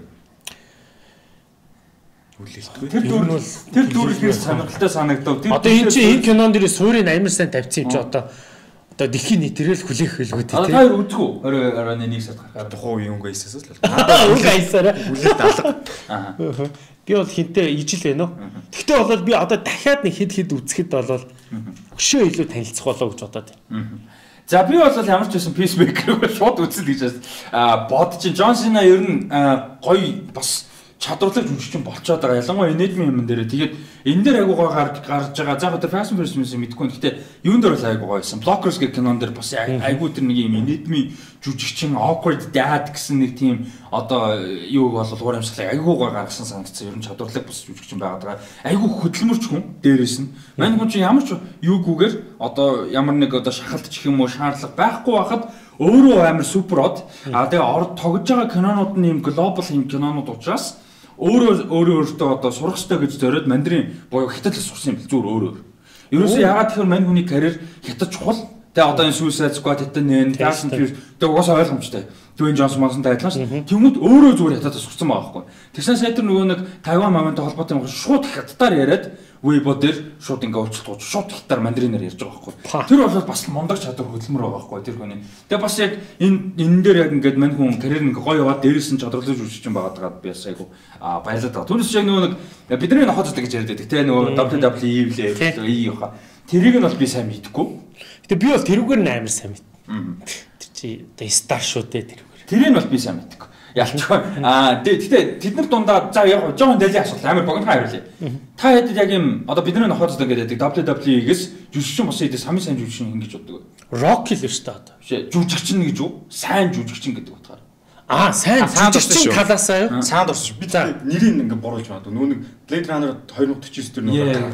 Хүлээлтгүй. Тэр дүр нь тэр дүрээс сонирхолтой санагдав. Тэр одоо энэ чинь энэ кинон дээр суурийг амар сайн тавьсан юм чи одоо одоо дэлхийн нийтээрээ л хүлээх хэлгүй тийм. Одоо хоёр үзэх үү? Орой нэг сард гарахаар тухайн үеийн өнгө айсаас л. Өнгө айсаараа хүлээлт алга. Аа. Би бол хинтээ ижил байна уу? Гэхдээ бол би одоо дахиад нэг хэд хэд үзэхэд бол өшөө илүү танилцах болоо гэж бодоод байна. За би бол ямар ч байсан Peacemaker-ыг шууд үзэл гэж аа бод чинь Джон Сина ер нь гоё бас чадварлаг жүжигчин болцоод байгаа. Ялангуяа энэдмийн юм дээр. Тэгээд энэ дээр айгуу гой гарч байгаа. За одоо Fast and Furious мэдгүй. Гэхдээ юун дээр бол айгуу гоё байсан. Blockers гэх кинон дээр бас айгуу тэр нэг юм энэдмийн жүжигчин awkward dad гэсэн нэг тийм одоо юуг бол уур амьсгалыг айгуу гой гаргасан санагдсан. Ер нь чадварлаг бас жүжигчин байгаад байгаа. Айгуу хөдөлмөрч хүн дээрээс нь. Мань хүн чинь ямар ч юугүйгээр одоо ямар нэг одоо шахалтч гэх юм уу шаардлага байхгүй байхад өөрөө амар суперод. А тэгээ орд тогж байгаа кинонууд нь юм глобал юм кинонууд учраас өөрөө өөрөө өөртөө одоо сурах хэрэгтэй гэж зориод мандрин буюу хятад л сурсан юм бил зүгээр өөрөө. Ерөөсөө яагаад тэгэхээр мань хүний карьер хятад чухал. Тэгээ одоо энэ Suicide Squad хятад нэн Fast and Furious тэгээ угаасаа ойлгомжтой. Dwayne Johnson Monson-тай адилхан ш. Тэмүүд өөрөө зүгээр хятадаас сурсан байгаа байхгүй. Тэгсэн сайтар нөгөө нэг Тайван моменттой холбоотой юм шууд хятадаар яриад Weibo дээр шууд ингээ уучлалт шууд хятадаар мандринаар ярьж байгаа байхгүй. Тэр бол бас мундаг чадвар хөдөлмөр байгаа байхгүй тэр хүний. Тэгээ бас яг энэ энэ дээр яг ингээд мань хүн карьер ингээ гоё яваад дээрээс нь чадварлаж жүжигчин байгаад байгаа би бас айгу баярлаад байгаа. Түүнээс яг нөгөө нэг бидний нохоцтой гэж яриад байдаг. Тэ нөгөө дабл ю дабл ю и лээ и яха. Тэрийг нь бол би сайн мэдгүй. Гэтэ би бол тэрүүгээр нь амар сайн мэд. Тэр чи одоо стар шүү дээ тэрүүгээр. Тэрийг нь бол би сайн мэдгүй. Ялчгүй. Аа тэгтээ тэд нар дундаа за яг жоохон дэлхийн асуудал амар богино хариулъя. Та хэд яг юм одоо бидний нохоцтой гэдэг дабл ю дабл ю и-гээс жүжигчин босоо идэ самын сайн жүжигчин ингэж боддог. Rocky л шүү дээ одоо. Биш жүжигчин гэж үү? Сайн жүжигчин гэдэг утгаар. Аа сайн жүжигчин талаасаа юу? Саанд орсон шүү. Би нэрийг ингээ буруулж байна. Нөө нэг Blade Runner twenty forty-nine тэр нөгөө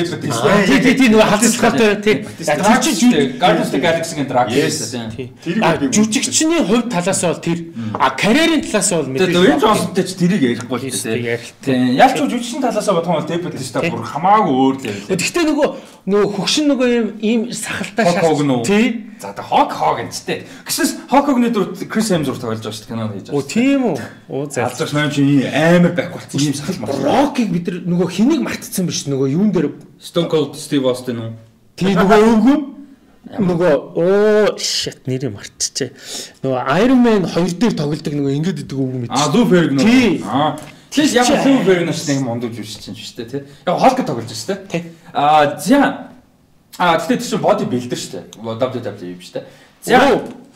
тий тий тий нөгөө халдсалтай тий. Жүжигчин Guardians of the Galaxy-гийн драг. Тэр жүжигчний хувь талаас бол тэр а карьерийн талаас бол мэдээ. Dwayne Johnson-тэй ч тэрийг ярихгүй л тий. Тий. Ялч жүжигчин талаас бодох юм бол Dave Bautista бүр хамаагүй өөр л юм. Гэхдээ нөгөө нөгөө хөгшин нөгөө юм ийм сахалтай шал тий. За та Hawk Hogan ч тий. Гэсээс Hawk Hogan-ы дүр Chris Hemsworth тоглож байгаа шүү дээ кинонд хийж байгаа. Оо тийм үү. Оо за. Алзах маань чи амар байх болсон юм сахал мар. Rocky-г бид нар нөгөө хэнийг мартцсан биш нөгөө юун дээр Stone Cold Steve Austin уу? Тий нөгөө өвгөө нөгөө оо shit нэрийг мартчихжээ. Нөгөө Iron Man two дээр тоглодог нөгөө ингэж идэг өвгөө мэд. А Lou Ferrigno. Аа. Тэгээс яг Lou Ferrigno ч нэг мондож үсчихсэн шүү дээ тий. Яг Hulk тоглож шүү дээ. Тий. Аа за. Аа тэгтээ тийш body builder шүү дээ. дабл ю дабл ю и шүү дээ. За.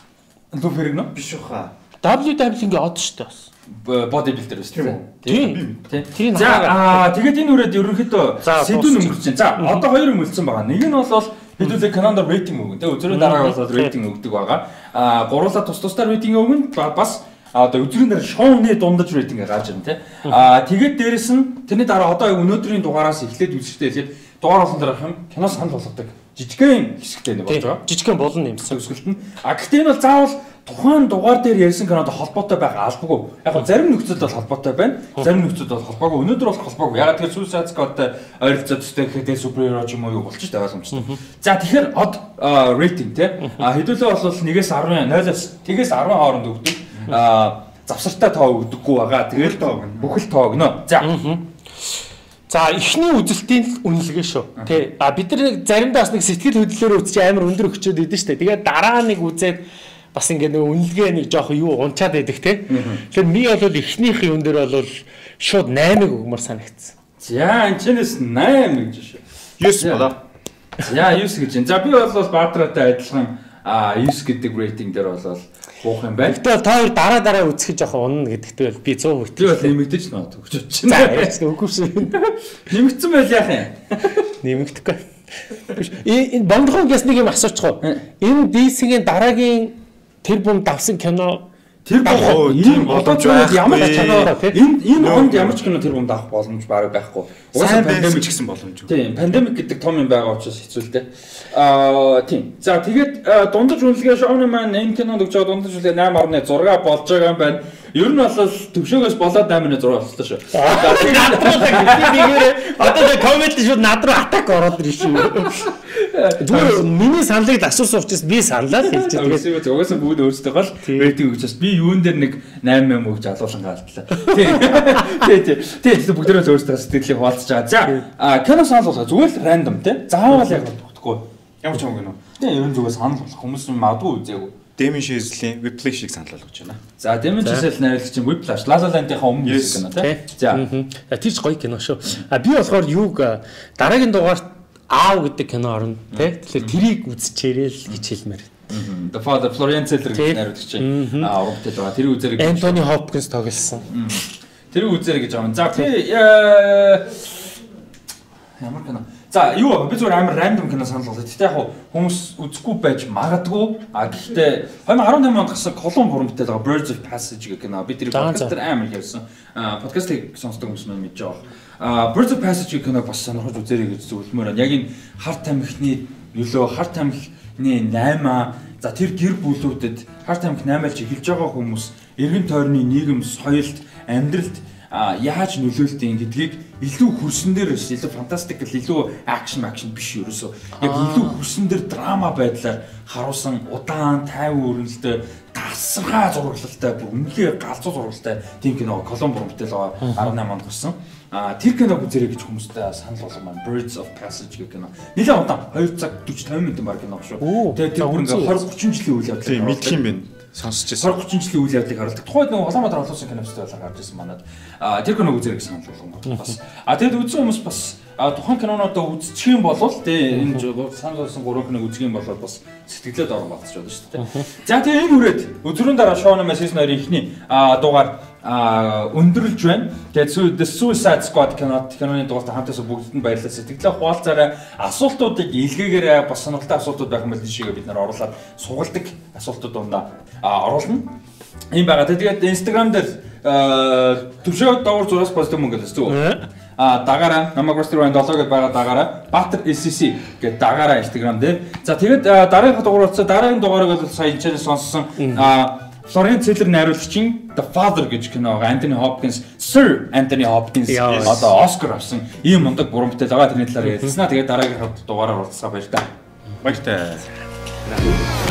Lou Ferrigno биш үхаа. дабл ю дабл ю-гийн од шүү дээ бас. Body builder шүү дээ. Тийм. Тийм. За аа тэгээд энэ үрээд ерөнхийдөө сэдвүүн өнгөрч байна. За одоо хоёр юм үлдсэн байгаа. Нэг нь бол хэдүүлээ кинонд рейтинг өгнө. Тэгээ үзрийн дараа бол рейтинг өгдөг байгаа. Аа гурлаа тус тусдаар рейтинг өгнө. Бас одоо үзрийн дараа шоуны дундаж рейтинг гарч ирнэ тий. Аа тэгээд дээрэс нь тэрний дараа одоо өнөөдрийн дугаараас эхлээд үзэхдээ тэгээд дугаар болсон дараа хэм кино санал болгодог. Жижигхэн хэсэгтэй нэг болж байгаа. Жижигхэн болон нэмсэн өсгөлт нь. А гэхдээ энэ бол заавал тухайн дугаар дээр ярьсан кинод холбоотой байх албагүй. Яг зарим нөхцөлд бол холбоотой байна. Зарим нөхцөлд бол холбоогүй. Өнөөдөр бол холбоогүй. Яг тэгэхээр Suicide Squad-тай ойролцоо төстэй гэхэд супергеро ч юм уу юу болчих та ойлгомжтой. За тэгэхээр од рейтинг тий. А хэдүүлээ бол нэгээс ten, ноёлоос тэгээс ten хооронд өгдөг. А завсартай тоо өгдөггүй байгаа. Тэгээд бүхэл тоо өгнө. За. За эхний үзэлтийн үнэлгээ шүү. Тэ. А бид нар заримдаа бас нэг сэтгэл хөдлөлөөр үзчих амар өндөр өгчөөд идэв штэ. Тэгээд дараа нэг үзээд бас ингээ нэг үнэлгээ нэг жоох юу унчаад байдаг те. Тэгэхээр ми бол эхнийх юм дээр бол шууд наймыг өгмөр санагдсан. За энэ чинээс наймыг гэж шүү. Юус болоо. За юус гэж. За би бол Баатараатай адилхан а юус гэдэг рейтинг дээр бол буух юм байна. Гэтэл та хоёр дараа дараа үзэх жоох унна гэдэгтэй бол би цоо хөтлөө. Би бол нэмэгдэж нөө төгч чинь. За яаж үгүй шүү. Нэмэгдсэн байл яах юм? Нэмэгдэхгүй. Энэ бондгонгоос нэг юм асуучих. Энэ ди си-ийн дараагийн тэр бум давсан кино тэр боо ийм боломж ямар ч чанараа энэ энэ онд ямар ч кино тэр бум давах боломж бараг байхгүй. Угаасаа пандемик гэсэн боломж. Тийм, пандемик гэдэг том юм байгаа учраас хэцүү л дээ. Аа тийм. За тэгээд дундаж үнэлгээ шоуны маань энэ кинонд өгч байгаа дундаж үнэлгээ найман орны зураг болж байгаа юм байна. Ер нь бол төвшөөгөөс болоод найман зураг болчихлоо шүү. Одоо коммент шууд над руу атак ороод ирж шүү. Зүгээр миний саналыг асуусан учраас би саналаа л хэлж байгаа. Тэгээд угаасаа бүгд өөрсдөө гол рейтинг өгч бас би юун дээр нэг найман юм өгч алуулсан гаалтлаа. Тий. Тий. Тий. Бүгдээрээ л өөрсдөө сэтгэлийг хуваалцаж байгаа. За кино санал болгоо зүгээр л рандом тий. Заавал яг бодохгүй. Ямар ч юм гэнэ. Тий, ерөн зүгээр санал болох хүмүүс магадгүй үзээгүй. Demon Chazelle-ийн Whiplash шиг санал болгож байна. За Demon Chazelle найруулагч Whiplash, La La Land-ийнхаа өмнө хийсэн кино тий. За. Тэр ч гоё кино шүү. А би болохоор юуг дараагийн дугаарт Аав гэдэг кино орно тий. Тэгэхээр тэрийг үзчихээрэл гэж хэлмээр. The Father Florian Zeller гэж найруулагч аа урамтай байгаа. Тэр үзэрэг Anthony Hopkins тоглосон. Тэр үзэрэг гэж байгаа. За би ямар кино. За юу би зүгээр амар рандом кино санал болгоо. Гэтэ яг хүмүүс үзэхгүй байж магадгүй. А гэхдээ две тысячи и восемь онд гарсан Колумб хурамтай байгаа Birds of Passage гэх кино. Би тэр подкастер амар ярьсан. А подкастыг сонсдог хүмүүс маань мэдж байгаа. А Birds of Passage гэх киног бас сонирхож үзээрэй гэж зөвлөмөр байна. Яг энэ Харт тамхины нөлөө, Харт тамхины наймаа, за тэр гэр бүлүүдэд Харт тамхи наймаалж эхэлж байгаа хүмүүс эргэн тойрны нийгэм, соёлд, амьдралд яаж нөлөөлдөг гэдгийг илүү хөрсөн дээр илүү фантастикл, илүү акшн акшн биш ерөөсөө. Яг илүү хөрсөн дээр драма байдлаар харуулсан удаан, тайван өрнөлтөй, тасархай зураглалтай, бүр үнэхээр галзуу зурагтай тийм кино Колумб хурамтай л две тысячи и восемь онд гарсан. А тэр киног үзэрэй гэж хүмүүстээ санал болгомоор Birds of Passage гэх кино. Нилээн удаан two цаг forty cinque минут баг кино шүү. Тэгээд тэр бүр ингээ twenty thirty жилийн үйл явдлыг тийм мэдх юм байна. Сонсож байсан. twenty thirty жилийн үйл явдлыг харуулдаг. Тухайд нэг Улаанбаатар олон улсын кино фестивалаар гарч ирсэн манад. А тэр киног үзэрэй гэж санал болгоно бас. А тэгээд үзсэн хүмүүс бас тухайн кинонуудаа үзчих юм бол тий энэ санал болсон гурван киног үзэх юм бол бас сэтгэлээд орон багтаж байна шүү дээ. За тэгээд энэ хүрээд өдрийн дараа шоуны season two-ийн эхний дугаар а өндөрлж байна. Тэгээд The Suicide Squad кинод киноны дугаарт хамтаас бүгдэд нь баярлалаа. Сэтгэлээ хуваалцаарай. Асуултуудыг илгээгээрэй. Бас сонирхолтой асуултууд байх юм бол тийшээ бид нар оруулаад сугалдаг асуултууд дундаа оруулна. Ийм байгаа. Тэгээд Instagram дээр төвшөө давар зураас постыг мөнгө хэлсэн зүг. А дагаараа намайг Roster Wine seven гэдээ байгаа дагаараа Batter эс си си гэдэг дагаараа Instagram дээр. За тэгээд дараагийн дугаар утсаа дараагийн дугаарыг бол сая энэ сонссон Florian Zeller найруулагчийн The Father гэж киног Anthony Hopkins, Sir Anthony Hopkins одоо Оскар авсан ийм мундаг бурамтай байгаа тэрний талаар ярьсан. Тэгээд дараагийн дугаараар уулзсаа баяр та. Баяр та.